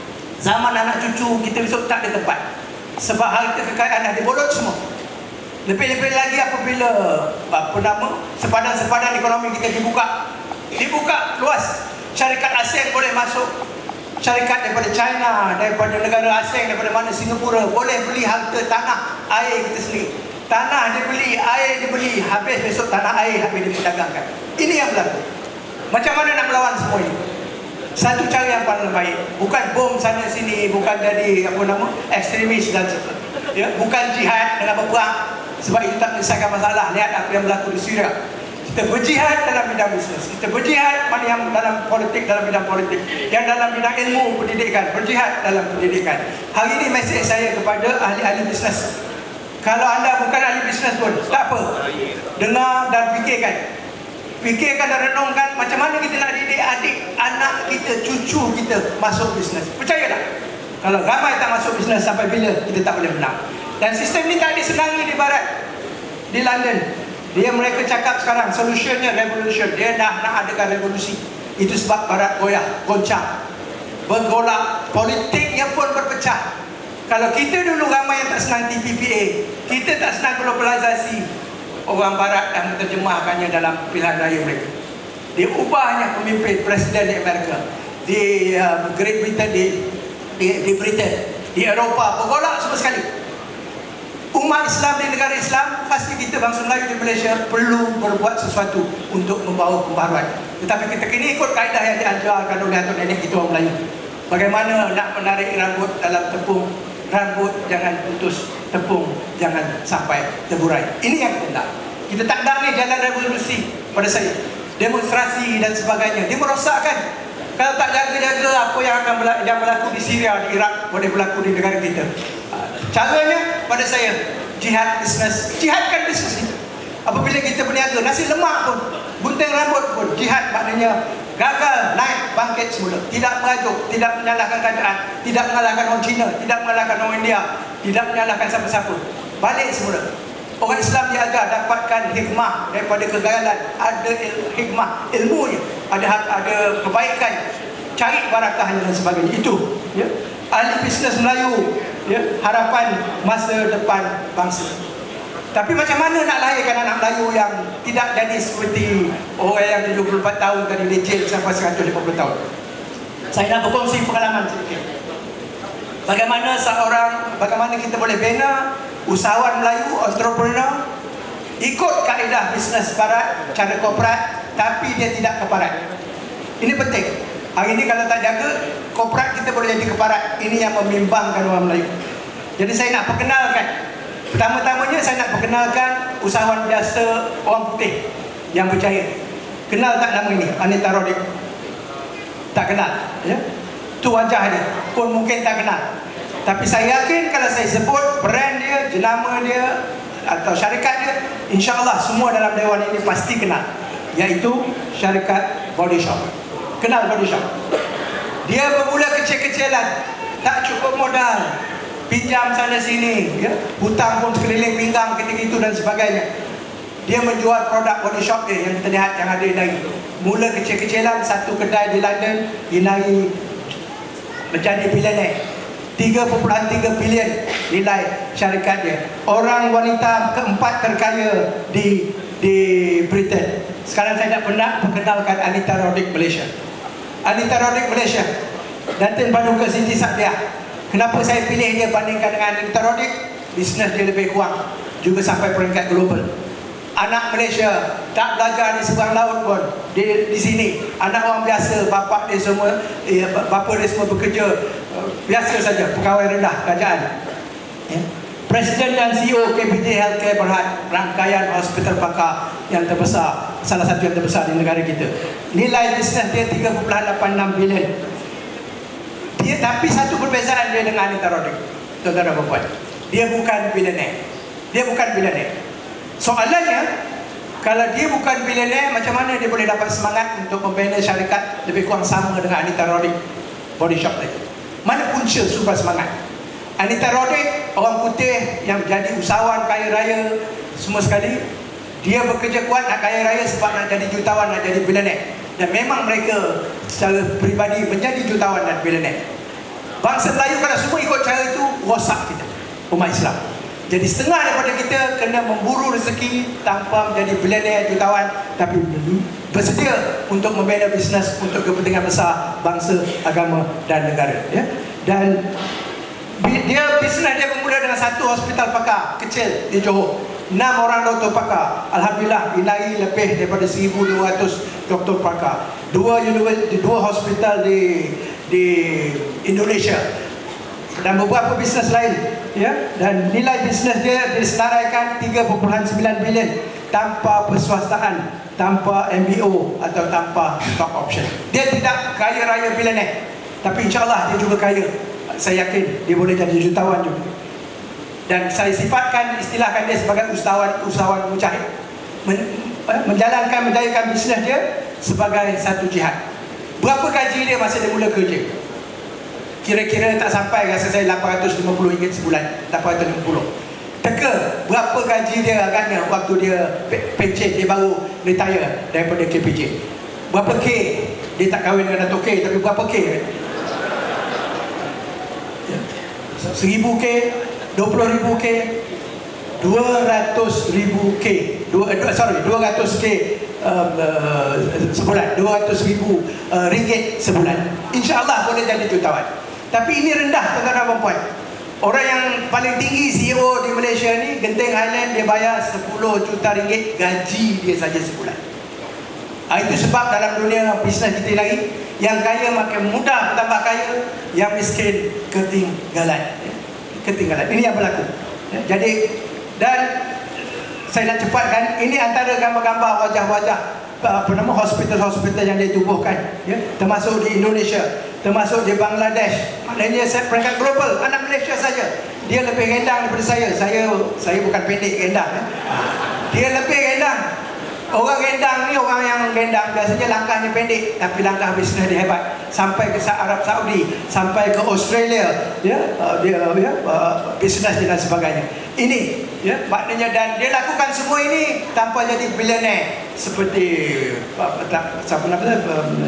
S3: zaman anak cucu kita besok tak ada tempat. Sebab harta kekayaan dah dibolot semua. Lebih-lebih lagi apabila apa nama sepadan-sepadan ekonomi kita dibuka, dibuka luas, syarikat asing boleh masuk, syarikat daripada China, daripada negara asing, daripada mana Singapura boleh beli harta tanah air kita sendiri. Tanah dibeli, air dibeli, habis besok tanah air habis diperdagangkan. Ini yang berlaku. Macam mana nak melawan semua ini? Satu cara yang paling baik, bukan bom sana sini, bukan jadi apa nama ekstremis dan ya, bukan jihad dengan berperang. Sebab itu tak menyelesaikan masalah. Lihat apa yang berlaku di Syria. Kita berjihad dalam bidang bisnes, kita berjihad mana yang dalam politik, dalam bidang politik, yang dalam bidang ilmu pendidikan, berjihad dalam pendidikan. Hari ini mesej saya kepada ahli-ahli bisnes. Kalau anda bukan ahli bisnes pun tak apa, dengar dan fikirkan. Fikirkan dan renungkan macam mana kita nak didik adik, anak kita, cucu kita masuk bisnes. Percayalah, kalau ramai tak masuk bisnes, sampai bila kita tak boleh menang. Dan sistem ni tak disenangi di barat, di London. Dia mereka cakap sekarang solutionnya revolution. Dia dah nak adakan revolusi. Itu sebab barat goyah, goncang. bergolak, politiknya pun berpecah. Kalau kita dulu ramai yang tak senang T P P A, kita tak senang globalisasi, orang barat dah menerjemahkannya dalam pilihan raya mereka. Dia ubahnya pemimpin presiden di Amerika, di uh, Great Britain, di, di, di Britain, di Eropah, bergolak semua sekali. Umat Islam di negara Islam, pasti kita bangsa Melayu di Malaysia perlu berbuat sesuatu untuk membawa pembaharuan. Tetapi kita kena ikut kaedah yang diajarkan oleh atuk nenek kita orang Melayu. Bagaimana nak menarik rambut dalam tepung, rambut jangan putus, tepung jangan sampai terburai. Ini yang kita tak. Kita tak nak ni jalan revolusi pada saya. Demonstrasi dan sebagainya. Dia merosakkan. Kalau tak jaga-jaga apa yang akan berlaku, yang berlaku di Syria, di Iraq, boleh berlaku di negara kita. Caranya pada saya, jihad bisnes. Jihadkan bisnes itu. Apabila kita berniaga, nasi lemak pun, gunting rambut pun, jihad maknanya gagal, naik, bangkit semula. Tidak merajuk, tidak menyalahkan kerajaan, tidak mengalahkan orang Cina, tidak mengalahkan orang India, tidak menyalahkan siapa-siapa. Balik semula. Orang Islam diajar dapatkan hikmah daripada kegagalan, ada il, hikmah, ilmunya, ada ada kebaikan, cari barakahnya dan sebagainya. Itu ya. Ahli bisnes Melayu, ya, harapan masa depan bangsa. Tapi macam mana nak lahirkan anak Melayu yang tidak jadi seperti orang yang tujuh puluh empat tahun tadi leceh sampai seratus lima puluh tahun. Saya nak berkongsi pengalaman sedikit. Bagaimana seorang, bagaimana kita boleh bina usahawan Melayu, entrepreneur, ikut kaedah bisnes barat, cara korporat, tapi dia tidak keparat. Ini penting. Hari ini kalau tak jaga, korporat kita boleh jadi keparat. Ini yang membimbangkan orang Melayu. Jadi saya nak perkenalkan, pertama-tamanya saya nak perkenalkan usahawan biasa orang putih yang berjaya. Kenal tak nama ini? Anita Roddick? Tak kenal, ya? Itu wajah dia, pun mungkin tak kenal. Tapi saya yakin kalau saya sebut brand dia, jenama dia atau syarikat dia, insya-Allah semua dalam dewan ini pasti kenal. Iaitu syarikat Body Shop. Kenal Body Shop? Dia bermula kecil-kecilan, tak cukup modal, pinjam sana sini, ya? Hutang pun sekeliling pinggang ketika itu dan sebagainya. Dia menjual produk Body Shop dia yang kita lihat yang ada di lagi. Mula kecil-kecilan, satu kedai di London, dinari menjadi bilianer. tiga perpuluhan tiga bilion nilai syarikat dia. Orang wanita keempat terkaya di di Britain. Sekarang saya nak pernah perkenalkan Anita Roddick Malaysia. Anita Roddick Malaysia, Datin Paduka Siti Saadiah. Kenapa saya pilih dia bandingkan dengan Anita Roddick? Bisnes dia lebih kuat, juga sampai peringkat global. Anak Malaysia tak belajar di seberang laut pun, di, di sini anak orang biasa, bapa dia semua, eh, bapa dia semua bekerja uh, biasa saja, pegawai rendah kerajaan, ya. Presiden dan C E O K P J Healthcare Berhad, rangkaian hospital pakar yang terbesar, salah satu yang terbesar di negara kita. Nilai bisnes dia tiga perpuluhan lapan enam bilion. Dia, tapi satu perbezaan dia dengan Anita Roddick, tuan-tuan dan puan-puan, dia bukan billionaire. Dia bukan billionaire. Soalannya, kalau dia bukan billionaire, macam mana dia boleh dapat semangat untuk membina syarikat lebih kurang sama dengan Anita Roddick Body Shop tadi? Mana punca sumber semangat? Anita Roddick, orang putih yang jadi usahawan kaya raya semua sekali, dia bekerja kuat nak kaya raya sebab nak jadi jutawan, nak jadi billionaire. Dan memang mereka secara peribadi menjadi jutawan dan billionaire. Bangsa Melayu kalau semua ikut cara itu, rosak kita, umat Islam. Jadi setengah daripada kita kena memburu rezeki tanpa menjadi billionaire, jutawan, tapi bersedia untuk membina bisnes untuk kepentingan besar bangsa, agama dan negara, ya. Dan dia bisnes dia bermula dengan satu hospital pakar kecil di Johor, enam orang doktor pakar. Alhamdulillah dinai lebih daripada seribu dua ratus doktor pakar. Dua universiti, dua hospital di di Indonesia dan beberapa bisnes lain, ya. Dan nilai bisnes dia disenaraikan tiga perpuluhan sembilan bilion tanpa perswastaan, tanpa M B O atau tanpa stock option. Dia tidak kaya raya billionaire, tapi insya-Allah dia juga kaya. Saya yakin dia boleh jadi jutawan juga. Dan saya sifatkan, istilahkan dia sebagai usahawan usahawan mujahid, Men, menjalankan menjayakan bisnes dia sebagai satu jihad. Berapa gaji dia masa dia mula kerja? Kira-kira tak sampai, rasa saya lapan ratus lima puluh ringgit sebulan, lapan ratus lima puluh. Teka, berapa gaji dia agaknya waktu dia pencet, dia baru retire daripada K P J? Berapa K? Dia tak kahwin dengan Dato' K, tapi berapa K? seribu K, dua puluh ribu K, dua ratus ribu K, dua, sorry, dua ratus K uh, uh, sebulan, dua ratus ribu uh, ringgit sebulan. InsyaAllah boleh jadi jutawan. Tapi ini rendah, tuan-tuan dan puan. Orang yang paling tinggi C E O di Malaysia ni, Genting Highland, dia bayar sepuluh juta ringgit gaji dia saja sebulan. Ha, itu sebab dalam dunia bisnes kita lagi, yang kaya makin mudah bertambah kaya, yang miskin ketinggalan. Ketinggalan. Ini yang berlaku. Jadi, dan saya nak cepatkan, ini antara gambar-gambar wajah-wajah apa nama hospital-hospital yang ditubuhkan, ya, termasuk di Indonesia, termasuk di Bangladesh. Maknanya saya peringkat global, anak Malaysia saja dia lebih rendang daripada saya. Saya saya bukan pendek rendang, ya. Dia lebih rendang. Orang rendang ni, orang yang rendang biasanya langkahnya pendek, tapi langkah bisnes dia hebat. Sampai ke Arab Saudi, sampai ke Australia, ya, uh, dia ya, uh, bisnes dia dan sebagainya. Ini, ya, maknanya, dan dia lakukan semua ini tanpa jadi billionaire seperti apa nama dia,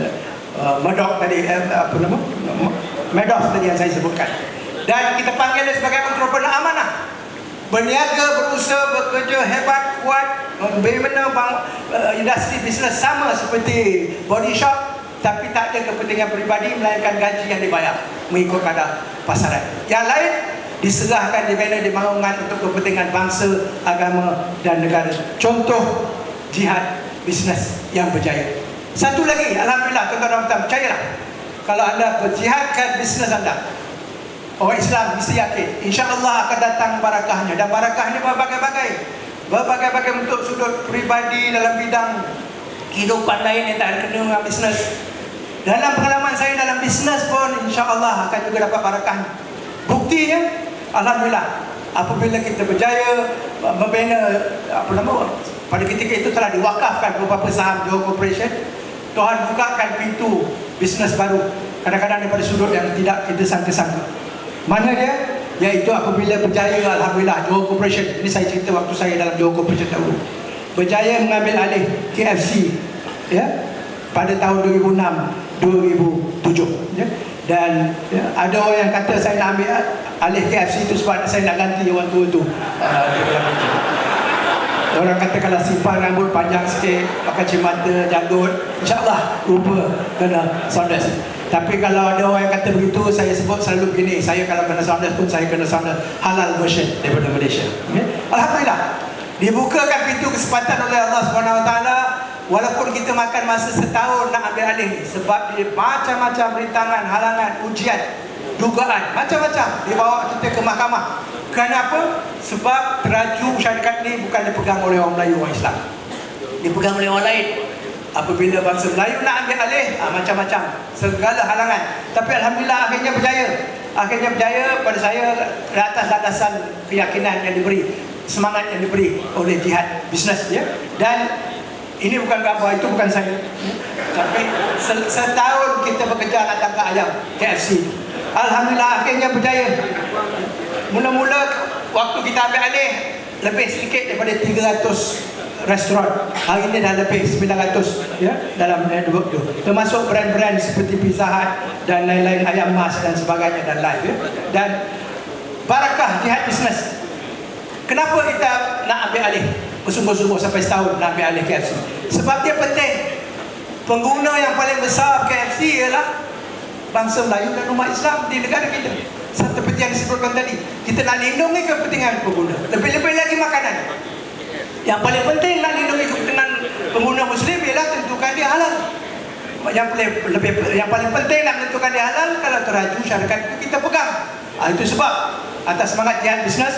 S3: uh, Murdoch tadi, uh, apa nama, Madoff tadi yang saya sebutkan. Dan kita panggil dia sebagai entrepreneur amanah. Berniaga, berusaha, bekerja hebat, kuat, membina uh, industri bisnes sama seperti body shop, tapi tak ada kepentingan peribadi melainkan gaji yang dibayar mengikut kadar pasaran. Yang lain diserahkan, dibina, dibangunkan untuk kepentingan bangsa, agama dan negara. Contoh jihad bisnes yang berjaya. Satu lagi, alhamdulillah, tuan-tuan dan puan, percayalah, kalau anda berjihadkan bisnes anda, orang Islam mesti yakin insya-Allah akan datang barakahnya. Dan barakah ini berbagai-bagai, berbagai-bagai bentuk, sudut peribadi, dalam bidang kehidupan lain yang tak ada kena dengan bisnes. Dalam pengalaman saya dalam bisnes pun insya-Allah akan juga dapat barakahnya. Buktinya, alhamdulillah, apabila kita berjaya membina apa nama, pada ketika itu telah diwakafkan beberapa saham Johor Corporation, Tuhan bukakan pintu bisnes baru, kadang-kadang daripada sudut yang tidak kita sangka-sangka. Mana dia? Iaitu apabila berjaya, alhamdulillah, Johor Corporation, ini saya cerita waktu saya dalam Johor Corporation dahulu, berjaya mengambil alih K F C, ya, pada tahun dua ribu enam dua ribu tujuh, ya. Dan ya, ada orang yang kata saya nak ambil alih K F C itu sebab saya nak ganti orang tua tu. Uh, orang kata kalau simpan rambut panjang sikit, pakai cimata, janggut, insyaAllah rupa kena Saunders. Tapi kalau ada orang yang kata begitu, saya sebut selalu begini, saya kalau kena Saunders pun saya kena Saunders halal version daripada Malaysia. Okay? Alhamdulillah, dibukakan pintu kesempatan oleh Allah Subhanahu Wa Taala. Walaupun kita makan masa setahun nak ambil alih, sebab dia macam-macam rintangan, halangan, ujian, dugaan, macam-macam dibawa kita ke mahkamah. Kenapa? Sebab teraju syarikat ni bukan dipegang oleh orang Melayu, orang Islam, dipegang oleh orang lain. Apabila bangsa Melayu nak ambil alih, ah, macam-macam, segala halangan. Tapi alhamdulillah akhirnya berjaya. Akhirnya berjaya pada saya atas landasan keyakinan yang diberi, semangat yang diberi oleh jihad bisnes, ya. Dan ini bukan gambar, itu bukan saya, ya. Tapi setahun kita bekerja nak tangkap ayam K F C. Alhamdulillah akhirnya berjaya. Mula-mula waktu kita ambil alih lebih sedikit daripada tiga ratus restoran. Hari ini dah lebih sembilan ratus, ya, dalam network tu. Termasuk brand-brand seperti Pizza Hut dan lain-lain, ayam mas dan sebagainya, dan lain, ya. Dan barakah jihad bisnes. Kenapa kita nak ambil alih bersungguh-sungguh sampai setahun nak ambil alih K F C? Sebab dia penting. Pengguna yang paling besar K F C ialah bangsa Melayu dan umat Islam di negara kita. Seperti yang disebutkan tadi, kita nak lindungi kepentingan pengguna, lebih-lebih lagi makanan. Yang paling penting nak lindungi kepentingan pengguna Muslim ialah tentukan dia halal. Yang paling lebih, yang paling penting nak menentukan dia halal. Kalau teraju syarikat itu kita pegang. Ha, itu sebab atas semangat jihad bisnes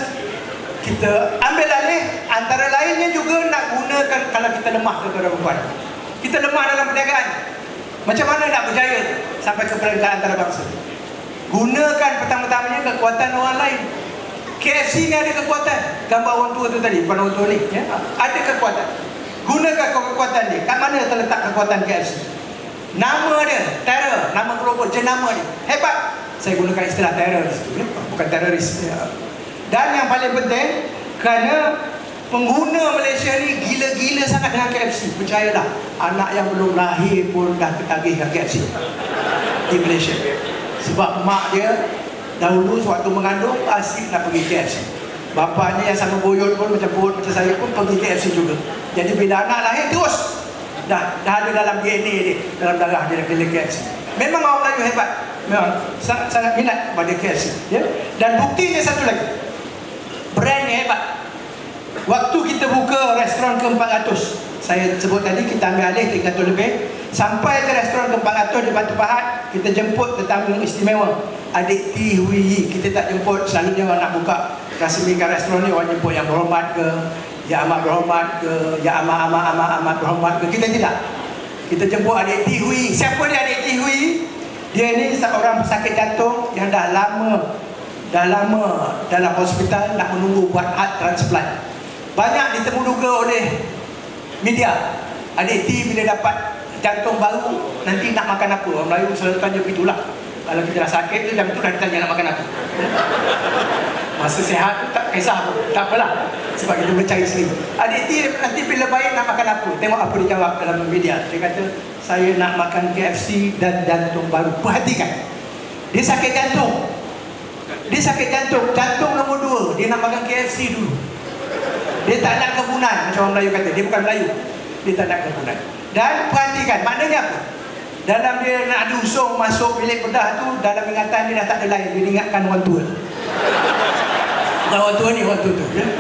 S3: kita ambil alih. Antara lainnya juga nak gunakan, kalau kita lemah, tuan-tuan dan puan, kita lemah dalam perniagaan, macam mana nak berjaya sampai ke peringkat antarabangsa? Gunakan pertama-tamanya kekuatan orang lain. K F C ni ada kekuatan. Gambar orang tua tu tadi, bukan orang tua ni, ya? Ada kekuatan. Gunakan kekuatan dia. Kat mana terletak kekuatan K F C? Nama dia terror, nama global, jenama dia hebat. Saya gunakan istilah terror di situ, ya? Bukan teroris, ya. Dan yang paling penting, kerana pengguna Malaysia ni gila-gila sangat dengan K F C. Percayalah, anak yang belum lahir pun dah ketagih dengan K F C di Malaysia. Sebab mak dia Dahulu sewaktu mengandung asyik nak pergi K F C. Bapaknya yang sama boyot pun macam boyot macam saya pun pergi K F C juga. Jadi bila anak lahir terus dah dah ada dalam D N A dia, dalam darah dia nak pilih K F C. Memang orang Melayu hebat. Memang sangat, sangat minat pada K F C, ya. Dan buktinya satu lagi, brand yang hebat. Waktu kita buka restoran ke empat ratus, saya sebut tadi kita ambil alih tiga ratus lebih, sampai ke restoran ke empat ratus di Batu Pahat, kita jemput tetamu istimewa, adik T Hui Yi. Kita tak jemput, selalunya orang nak buka rasmikan restoran ni orang jemput yang berhormat ke, ya amat berhormat ke, ya amat amat amat amat berhormat ke. Kita tidak. Kita jemput adik T Hui Yi. Siapa dia adik T Hui Yi? Dia ni seorang pesakit jantung yang dah lama dah lama dalam hospital nak menunggu buat heart transplant. Banyak ditemuduga oleh media. Adik T bila dapat jantung baru nanti nak makan apa? Orang Melayu selalu tanya begitulah. Kalau kita dah sakit tu jam tu dah ditanya nak makan apa. Masa sihat tu tak kisah pun, tak apalah, sebab kita boleh cari sendiri. Adik T nanti bila baik nak makan apa? Tengok apa dia jawab dalam media. Dia kata, saya nak makan K F C dan jantung baru. Perhatikan, dia sakit jantung. Dia sakit jantung, jantung nombor dua. Dia nak makan K F C dulu. Dia tak nak kebunan, macam orang Melayu kata. Dia bukan Melayu, dia tak nak kebunan. Dan perhatikan, maknanya apa? Dalam dia nak diusung masuk bilik bedah tu, dalam ingatan dia dah tak ada lain. Dia ingatkan orang tua. Bukan orang tua ni, orang tua tu, ya?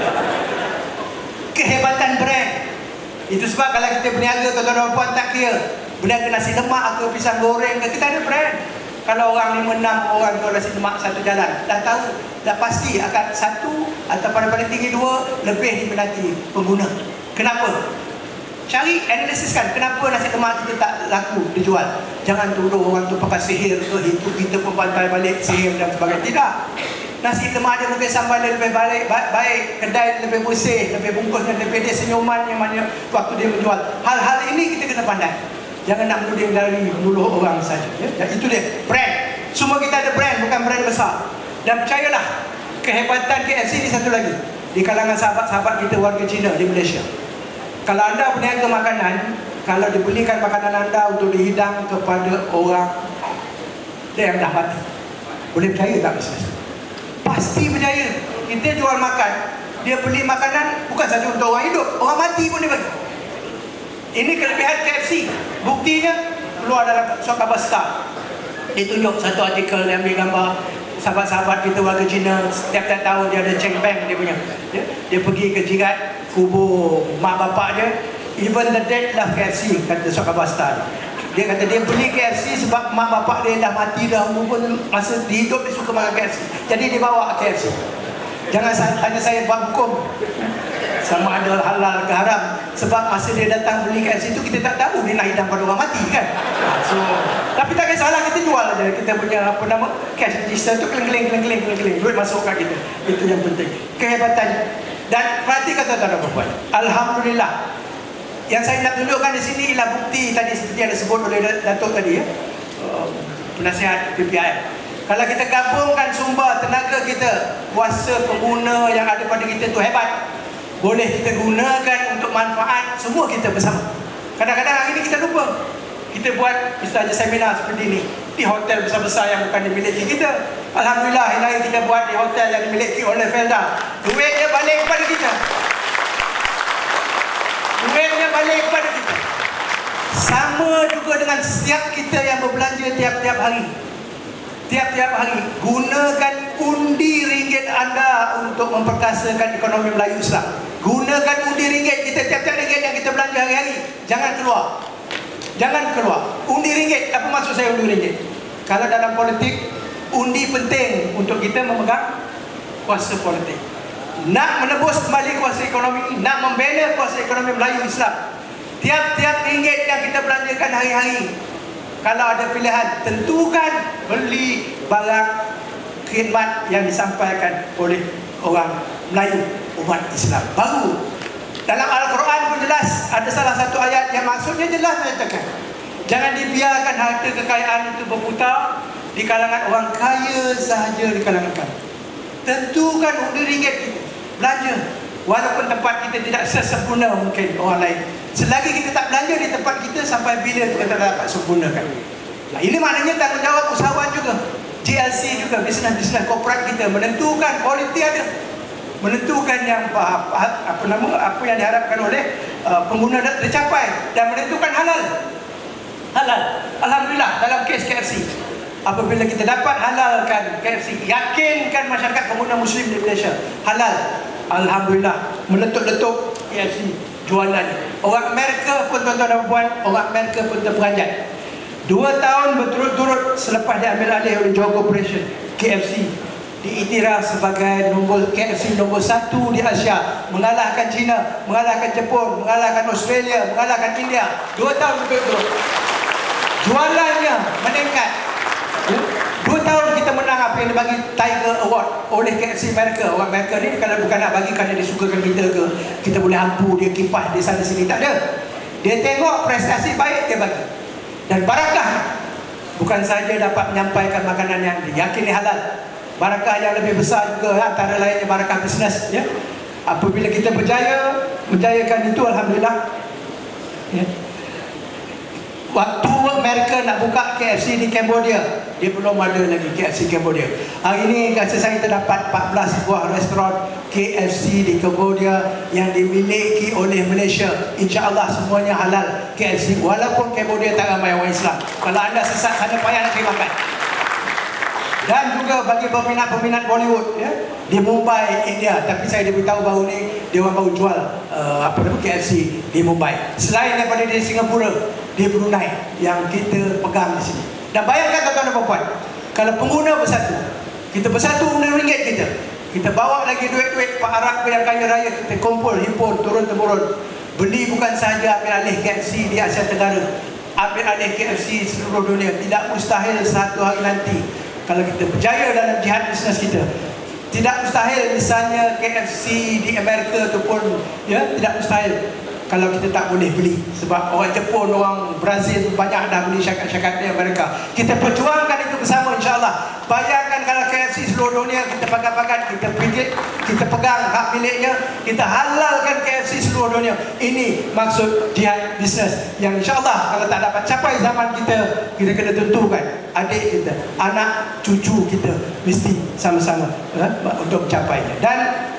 S3: Kehebatan brand. Itu sebab kalau kita berniaga, tuan-tuan dan puan tak kira berniaga nasi lemak ke pisang goreng ke, kita ada brand. Kalau orang lima enam orang jual nasi lemak satu jalan, dah tahu, dah pasti akan satu atau paling-paling tinggi dua lebih diminati pengguna. Kenapa? Cari, analisiskan kenapa nasi lemak kita tak laku dijual. Jangan tuduh orang tu pakai sihir ke, itu kita pun pandai balik sihir dan sebagainya. Tidak. Nasi lemak dia mungkin sambal dia lebih balik, baik, kedai lebih bersih, lebih bungkusnya, lebih dia senyuman yang mana waktu dia menjual. Hal-hal ini kita kena pandai. Jangan nak menuding dari meluluh orang saja, ya? Dan itu dia, brand. Semua kita ada brand, bukan brand besar. Dan percayalah, kehebatan K F C ini satu lagi di kalangan sahabat-sahabat kita warga Cina di Malaysia. Kalau anda berniaga makanan, kalau dibelikan makanan anda untuk dihidang kepada orang yang dah mati, boleh percaya tak bisnes? Pasti percaya. Kita jual makan, dia beli makanan bukan saja untuk orang hidup, orang mati pun dia bagi. Ini kelebihan K F C. Buktinya keluar dalam surat khabar Star. Dia tunjuk satu artikel yang ambil gambar sahabat-sahabat kita warga Cina. Setiap-tiap tahun dia ada Cheng Bank dia punya, dia, dia pergi ke jirat kubur mak bapak dia. Even the dead love K F C, kata surat khabar Star. Dia kata dia beli K F C sebab mak bapak dia dah mati dah, umur pun masa hidup dia suka makan K F C. Jadi dia bawa K F C. Jangan tanya saya bab hukum sama ada halal ke haram, sebab masa dia datang beli K F C itu kita tak tahu dia nak hidang pada orang mati kan. So, tapi tak kisahlah, kita jual aja. Kita punya apa nama cash register tu keling-keling keling-keling keling-keling, duit masuk kat kita. Itu yang penting. Kehebatan. Dan perhatikan tuan-tuan dan puan, alhamdulillah, yang saya nak tunjukkan di sini ialah bukti tadi seperti yang disebut oleh Datuk tadi, ya, penasihat P P I M. Kalau kita gabungkan sumber tenaga kita, kuasa pengguna yang ada pada kita tu hebat, boleh kita gunakan untuk manfaat semua kita bersama. Kadang-kadang hari ini kita lupa. Kita buat misalnya seminar seperti ini di hotel besar-besar yang bukan dimiliki kita. Alhamdulillah, hari kita buat di hotel yang dimiliki oleh Felda. Duitnya balik kepada kita. Duitnya balik kepada kita. Sama juga dengan setiap kita yang berbelanja tiap-tiap hari. Tiap-tiap hari, gunakan undi ringgit anda untuk memperkasakan ekonomi Melayu Islam. Gunakan undi ringgit kita, tiap-tiap ringgit yang kita belanja hari-hari. Jangan keluar. Jangan keluar. Undi ringgit, apa maksud saya undi ringgit? Kalau dalam politik, undi penting untuk kita memegang kuasa politik. Nak menebus kembali kuasa ekonomi, nak membina kuasa ekonomi Melayu Islam, tiap-tiap ringgit yang kita belanjakan hari-hari, kalau ada pilihan, tentukan beli barang khidmat yang disampaikan oleh orang Melayu, umat Islam. Baru dalam Al-Quran pun jelas, ada salah satu ayat yang maksudnya jelas menyatakan, jangan dibiarkan harta kekayaan itu berputar di kalangan orang kaya sahaja di kalangan kami. Tentukan undi ringgit kita, belanja. Walaupun tempat kita tidak sesempurna mungkin orang lain, selagi kita tak belanja di tempat kita, sampai bila kita dapat sempurnakan. Nah, ini maknanya tanggungjawab usahawan juga. J L C juga, bisnes-bisnes korporat kita menentukan kualiti ada, menentukan yang apa, apa nama apa yang diharapkan oleh uh, pengguna tercapai, dan menentukan halal. Halal. Alhamdulillah dalam kes K F C, apabila kita dapat halalkan K F C, yakinkan masyarakat pengguna Muslim di Malaysia halal, alhamdulillah, meletup-letup K F C jualan. Orang Amerika pun, tuan-tuan dan puan, orang Amerika pun terperanjat. Dua tahun berturut-turut selepas diambil alih oleh Johor Corporation, K F C diiktiraf sebagai nombor K F C nombor satu di Asia, mengalahkan China, mengalahkan Jepun, mengalahkan Australia, mengalahkan India. Dua tahun berturut-turut jualannya meningkat. Dua tahun kita menang apa yang dibagi Tiger Award oleh K F C Amerika. Orang Amerika ni kalau bukan nak bagi kerana dia sukakan kita ke, kita boleh hampu dia, kipas dia sana sini, tak ada. Dia tengok prestasi baik, dia bagi. Dan barakah, bukan saja dapat menyampaikan makanan yang diyakini halal, barakah yang lebih besar juga, antara lainnya barakah bisnes, ya. Apabila kita berjaya menjayakan itu, alhamdulillah, ya. Waktu Amerika nak buka K F C di Cambodia, dia belum ada lagi K F C Cambodia. Hari ini kasih saya terdapat empat belas buah restoran K F C di Cambodia yang dimiliki oleh Malaysia. InsyaAllah semuanya halal K F C, walaupun Cambodia tak ramai orang Islam. Kalau anda sesat sana, payah nak pergi makan. Dan juga bagi peminat-peminat Bollywood, ya, di Mumbai, India. Tapi saya diberitahu baru ni dia orang baru jual uh, apa nama K F C di Mumbai. Selain daripada di Singapura, di Brunei yang kita pegang di sini. Dan bayangkan tuan-tuan dan puan, kalau pengguna bersatu, kita bersatu guna ringgit kita, kita bawa lagi duit-duit Pak Arab yang kaya raya, kita kumpul, himpun, turun-temurun, beli bukan sahaja ambil alih K F C di Asia Tenggara, ambil alih K F C seluruh dunia. Tidak mustahil satu hari nanti kalau kita berjaya dalam jihad bisnes kita, tidak mustahil misalnya K F C di Amerika ataupun, ya, tidak mustahil kalau kita tak boleh beli. Sebab orang Jepun, orang Brazil banyak dah beli syakat-syakat di Amerika. Kita perjuangkan itu bersama, insyaAllah. Bayangkan kalau K F C seluruh dunia kita pakat-pakat, kita pikir, kita pegang hak miliknya, kita halalkan K F C seluruh dunia. Ini maksud jihad bisnes yang insyaAllah kalau tak dapat capai zaman kita, kita kena tentukan adik kita, anak cucu kita mesti sama-sama, ya, untuk mencapainya. Dan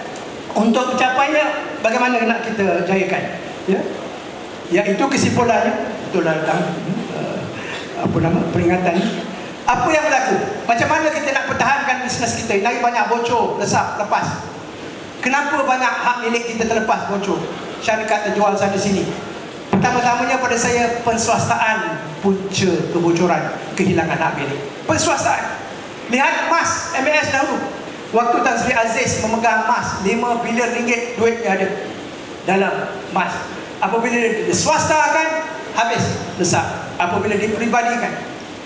S3: untuk mencapainya, bagaimana nak kita jayakan? Ya, iaitu kesimpulannya, itulah dalam uh, apa nama peringatan ini. Apa yang berlaku? Macam mana kita nak pertahankan bisnes kita? Ini banyak bocor, lesap, lepas. Kenapa banyak hak milik kita terlepas, bocor? Syarikat terjual sana sini. Pertama-tamanya pada saya, penswastaan punca kebocoran, kehilangan hak milik. Penswastaan. Lihat emas M A S dahulu. Waktu Tan Sri Aziz memegang emas lima bilion ringgit duit yang ada dalam emas. Apabila diswastakan, habis, lesap. Apabila dipribadikan.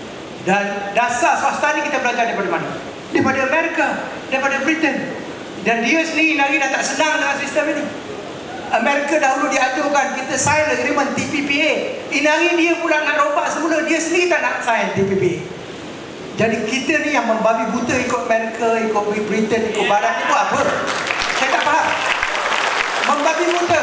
S3: Dan dasar swasta ni kita belajar daripada mana? Daripada Amerika, daripada Britain. Dan dia sendiri lagi dah tak senang dengan sistem ini. Amerika dahulu diajukan, kita sign agreement T P P A. Ini hari dia pula nak rombak semula, dia sendiri tak nak sign T P P A. Jadi kita ni yang membabi buta ikut Amerika, ikut Britain, ikut Barat, itu apa? Saya tak faham. Membabi buta.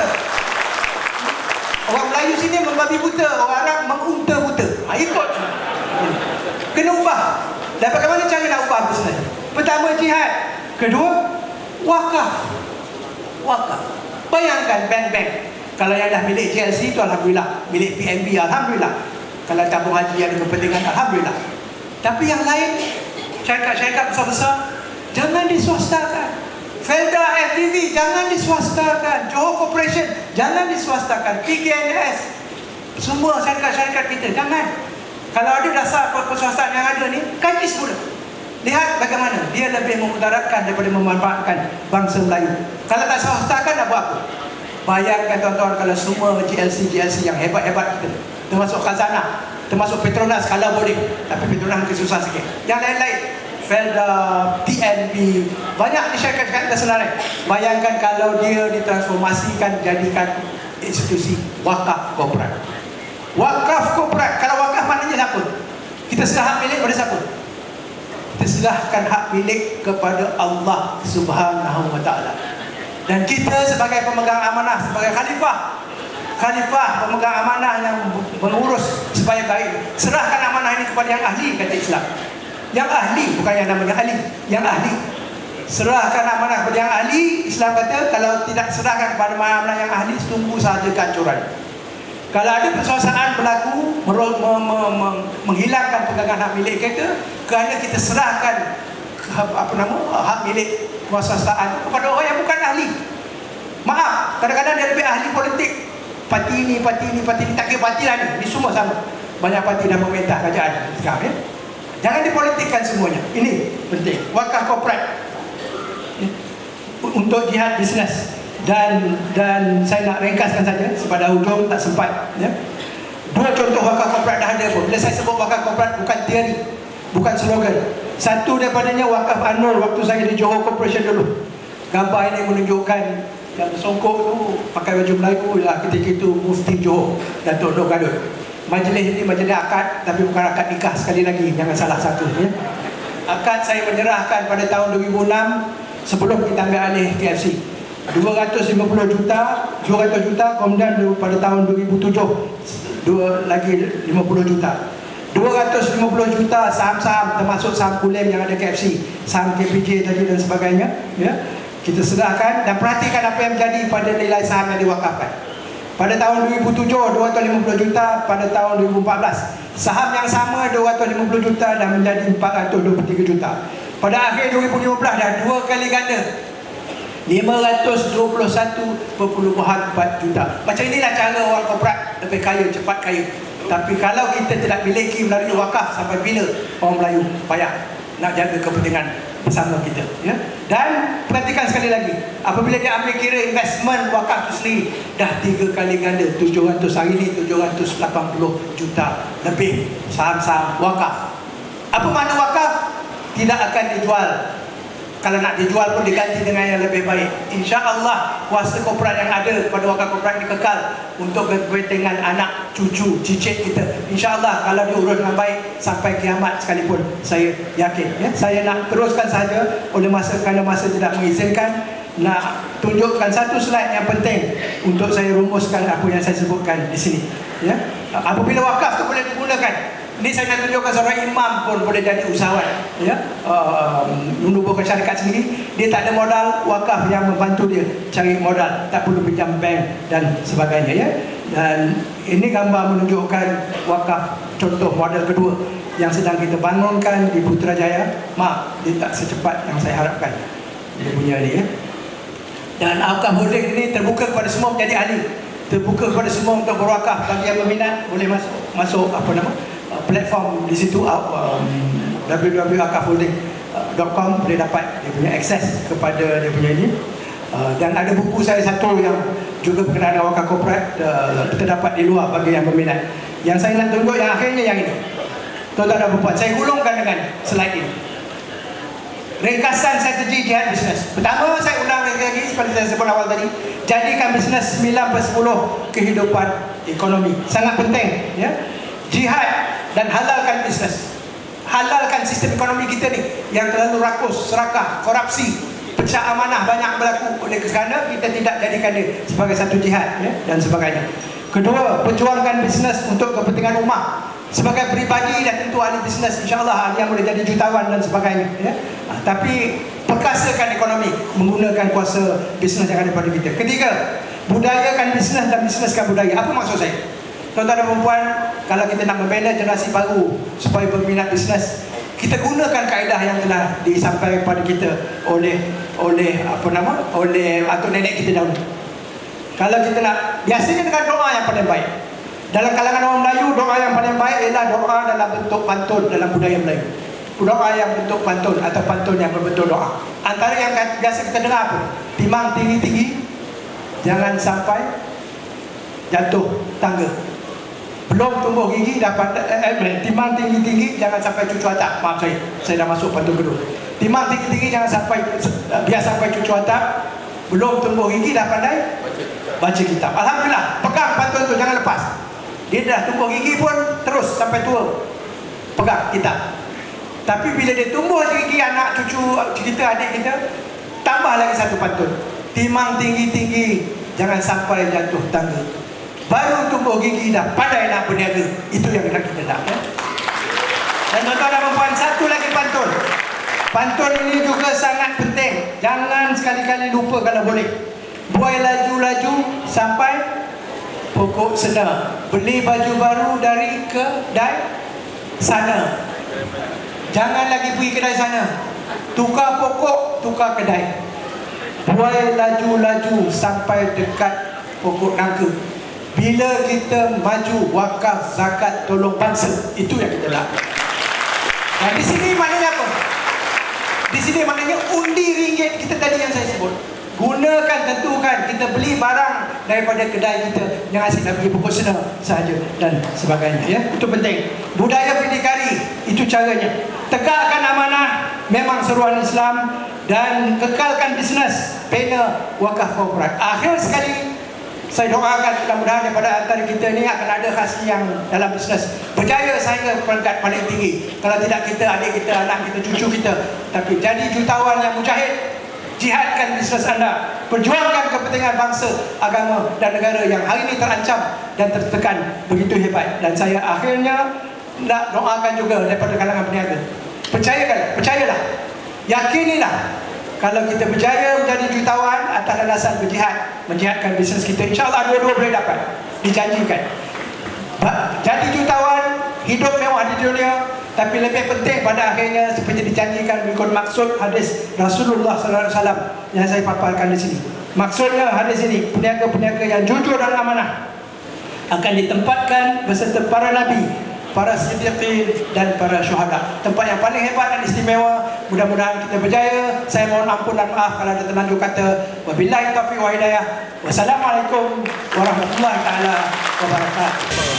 S3: Orang Melayu sini membabi buta, orang Arab mengunta buta. Ha, ikut. Kena ubah. Dan bagaimana cara nak ubah bisnes? Pertama, jihad. Kedua, wakaf. Wakaf. Bayangkan bank-bank. Kalau yang dah milik J L C itu, alhamdulillah. Milik P N B, alhamdulillah. Kalau tabung haji ada kepentingan, alhamdulillah. Tapi yang lain, syarikat-syarikat besar-besar, jangan diswastakan. Felda F D V, jangan diswastakan. Johor Corporation, jangan diswastakan. P K N S, semua syarikat-syarikat kita, jangan. Kalau ada dasar perswastaan yang ada ni, kaji semula. Lihat bagaimana dia lebih memudaratkan daripada memanfaatkan bangsa Melayu. Kalau tak swastakan, nak buat apa? Bayangkan tuan-tuan, kalau semua J L C J L C yang hebat-hebat kita, termasuk Khazanah, termasuk Petronas, kalau boleh. Tapi Petronas mungkin susah sikit. Yang lain-lain, Felda, T N B, banyak di syarikat-syarikat tersenarai. Bayangkan kalau dia ditransformasikan, jadikan institusi wakaf korporat. Wakaf korporat, kalau wakaf maknanya siapa? Kita serah hak milik pada siapa? Kita serahkan hak milik kepada Allah Subhanahu Wa Taala. Dan kita sebagai pemegang amanah, sebagai khalifah, khalifah pemegang amanah yang mengurus supaya baik, serahkan amanah ini kepada yang ahli, kata Islam. yang ahli, bukan yang namanya ahli, yang ahli. Serahkan amanah kepada yang ahli. Islam kata kalau tidak serahkan kepada amanah yang ahli, tunggu sahaja kehancuran. Kalau ada persosaan berlaku mer- me- me- me- menghilangkan pegangan hak milik kita kerana kita serahkan apa nama hak milik kekuasaan kepada orang yang bukan ahli. Maaf, kadang-kadang dia lebih ahli politik. Parti ini, parti ini, parti ini, tak kira parti lah ni. Ini semua sama. Banyak parti dah memerintah kerajaan sekarang, ya. Jangan dipolitikkan semuanya. Ini penting. Wakaf korporat untuk jihad bisnes. Dan dan saya nak ringkaskan saja sepada hujung, tak sempat, ya. Dua contoh wakaf korporat dah ada pun. Bila saya sebut wakaf korporat, bukan teori, bukan slogan. Satu daripadanya wakaf Anur waktu saya di Johor Corporation dulu. Gambar ini menunjukkan yang bersongkok tu pakai baju Melayu lah ketika itu Mufti Johor, Datuk Nur Gadut. Majlis ini majlis akad, tapi bukan akad nikah sekali lagi, jangan salah satu, ya. Akad saya menyerahkan pada tahun dua ribu enam sebelum kita ambil alih K F C. dua ratus lima puluh juta, dua ratus juta, kemudian pada tahun dua ribu tujuh dua lagi lima puluh juta. dua ratus lima puluh juta saham-saham termasuk saham Kulem yang ada K F C, saham K P J tadi dan sebagainya, ya. Kita serahkan dan perhatikan apa yang terjadi pada nilai saham yang diwakafkan. Pada tahun dua ribu tujuh dua ratus lima puluh juta, pada tahun dua ribu empat belas saham yang sama dua ratus lima puluh juta dan menjadi empat ratus dua puluh tiga juta. Pada akhir dua ribu lima belas dah dua kali ganda, lima ratus dua puluh satu perpuluhan empat juta. Macam inilah cara orang korporat lebih kaya, cepat kaya. Tapi kalau kita tidak miliki melalui wakaf, sampai bila orang Melayu payah nak jaga kepentingan bersama kita, ya. Dan perhatikan sekali lagi, apabila dia ambil kira investment wakaf itu sendiri dah tiga kali ganda, tujuh ratus hari ini tujuh ratus lapan puluh juta lebih saham-saham wakaf. Apa makna wakaf? Tidak akan dijual. Kalau nak dijual pun diganti dengan yang lebih baik. InsyaAllah kuasa korporat yang ada pada wakaf korporat ini kekal untuk kepentingan anak, cucu, cicit kita. InsyaAllah kalau diurus dengan baik sampai kiamat sekalipun, saya yakin, ya. Saya nak teruskan saja oleh masa, kerana masa tidak mengizinkan, nak tunjukkan satu slide yang penting untuk saya rumuskan apa yang saya sebutkan di sini, ya. Apabila wakaf tu boleh digunakan, ini saya nak tunjukkan seorang imam pun boleh jadi usahawan, ya. Uh, menubuhkan syarikat sendiri, dia tak ada modal, wakaf yang membantu dia cari modal, tak perlu pinjam bank dan sebagainya, ya. Dan ini gambar menunjukkan wakaf contoh model kedua yang sedang kita bangunkan di Putrajaya. Mak, dia tak secepat yang saya harapkan dia punya ni, ya. Dan wakaf holding ini terbuka kepada semua menjadi ahli, terbuka kepada semua untuk berwakaf. Bagi yang berminat boleh masuk masuk apa nama platform di situ, um, w w w titik wakaf holding dot com, boleh dapat dia punya akses kepada dia punya ini. Uh, dan ada buku saya satu yang juga berkenaan dengan wakaf korporat, uh, terdapat di luar bagi yang berminat. Yang saya nak tunjuk yang akhirnya yang ini, tuan-tuan dan puan, saya gulungkan dengan slide ini. Ringkasan strategi jihad bisnes. Pertama, saya ulang lagi seperti saya sebut awal tadi, jadikan bisnes sembilan per sepuluh kehidupan ekonomi. Sangat penting, ya. Jihad dan halalkan bisnes. Halalkan sistem ekonomi kita ni yang terlalu rakus, serakah, korupsi, pecah amanah banyak berlaku. Oleh kerana kita tidak jadikan dia sebagai satu jihad, ya, dan sebagainya. Kedua, perjuangkan bisnes untuk kepentingan ummah. Sebagai peribadi dan tentu ahli bisnes, insyaAllah ahli yang boleh jadi jutawan dan sebagainya, ya. Ha, tapi perkasakan ekonomi menggunakan kuasa bisnes yang ada pada kita. Ketiga, budayakan bisnes dan bisneskan budaya. Apa maksud saya? Tuan-tuan dan perempuan, kalau kita nak membina generasi baru supaya berminat bisnes, kita gunakan kaedah yang telah disampaikan kepada kita oleh oleh apa nama oleh atau nenek kita dahulu. Kalau kita nak, biasanya dengan doa yang paling baik. Dalam kalangan orang Melayu, doa yang paling baik ialah doa dalam bentuk pantun dalam budaya Melayu. Doa yang bentuk pantun atau pantun yang berbentuk doa. Antara yang biasa kita dengar apa? Timang tinggi-tinggi, jangan sampai jatuh tangga. Belum tumbuh gigi dapat eh, eh, timang tinggi-tinggi, jangan sampai cucu atap. Maaf saya, saya dah masuk pantun kedua. Timang tinggi-tinggi, jangan sampai biar sampai cucu atap. Belum tumbuh gigi dah pandai baca kitab. Alhamdulillah, pegang pantun tu, jangan lepas. Dia dah tumbuh gigi pun terus sampai tua pegang kitab. Tapi bila dia tumbuh gigi, anak cucu kita, adik kita, tambah lagi satu pantun. Timang tinggi-tinggi, jangan sampai jatuh tangga. Baru tumbuh gigi dah pandai nak berniaga. Itu yang kita nak, ya? Dan tuan-tuan dan puan, satu lagi pantun. Pantun ini juga sangat penting. Jangan sekali-kali lupa kalau boleh. Buai laju-laju sampai pokok sena. Beli baju baru dari kedai sana. Jangan lagi pergi kedai sana. Tukar pokok, tukar kedai. Buai laju-laju sampai dekat pokok nangka. Bila kita maju wakaf, zakat, tolong bangsa, itu yang kita lakukan. Dan di sini maknanya apa? Di sini maknanya undi ringgit kita tadi yang saya sebut. Gunakan, tentukan kita beli barang daripada kedai kita, jangan asyik nak pergi pokok sena sahaja dan sebagainya, ya. Itu penting. Budaya berdikari, itu caranya. Tegakkan amanah, memang seruan Islam, dan kekalkan bisnes, bina wakaf korporat. Akhir sekali, saya doakan mudah-mudahan daripada antara kita ni akan ada hasil yang dalam bisnes berjaya sehingga peringkat paling tinggi. Kalau tidak, kita, adik kita, anak kita, cucu kita. Tapi jadi jutawan yang mujahid. Jihadkan bisnes anda, perjuangkan kepentingan bangsa, agama dan negara yang hari ini terancam dan tertekan begitu hebat. Dan saya akhirnya nak doakan juga daripada kalangan peniaga. Percayakan, percayalah, yakinilah, kalau kita berjaya menjadi jutawan atas alasan berjihad, menjihadkan bisnes kita, insyaAllah dua-dua boleh dapat, dijanjikan. Jadi jutawan, hidup mewah di dunia, tapi lebih penting pada akhirnya seperti dijanjikan mengikut maksud hadis Rasulullah sallallahu alaihi wasallam yang saya paparkan di sini. Maksudnya hadis ini, peniaga-peniaga yang jujur dan amanah akan ditempatkan beserta para nabi, para siddiqin dan para syuhada. Tempat yang paling hebat dan istimewa. Mudah-mudahan kita berjaya. Saya mohon ampun dan maaf kalau ada terlanjur kata. Wabillahi taufiq wa hidayah. Wassalamualaikum warahmatullahi taala wabarakatuh.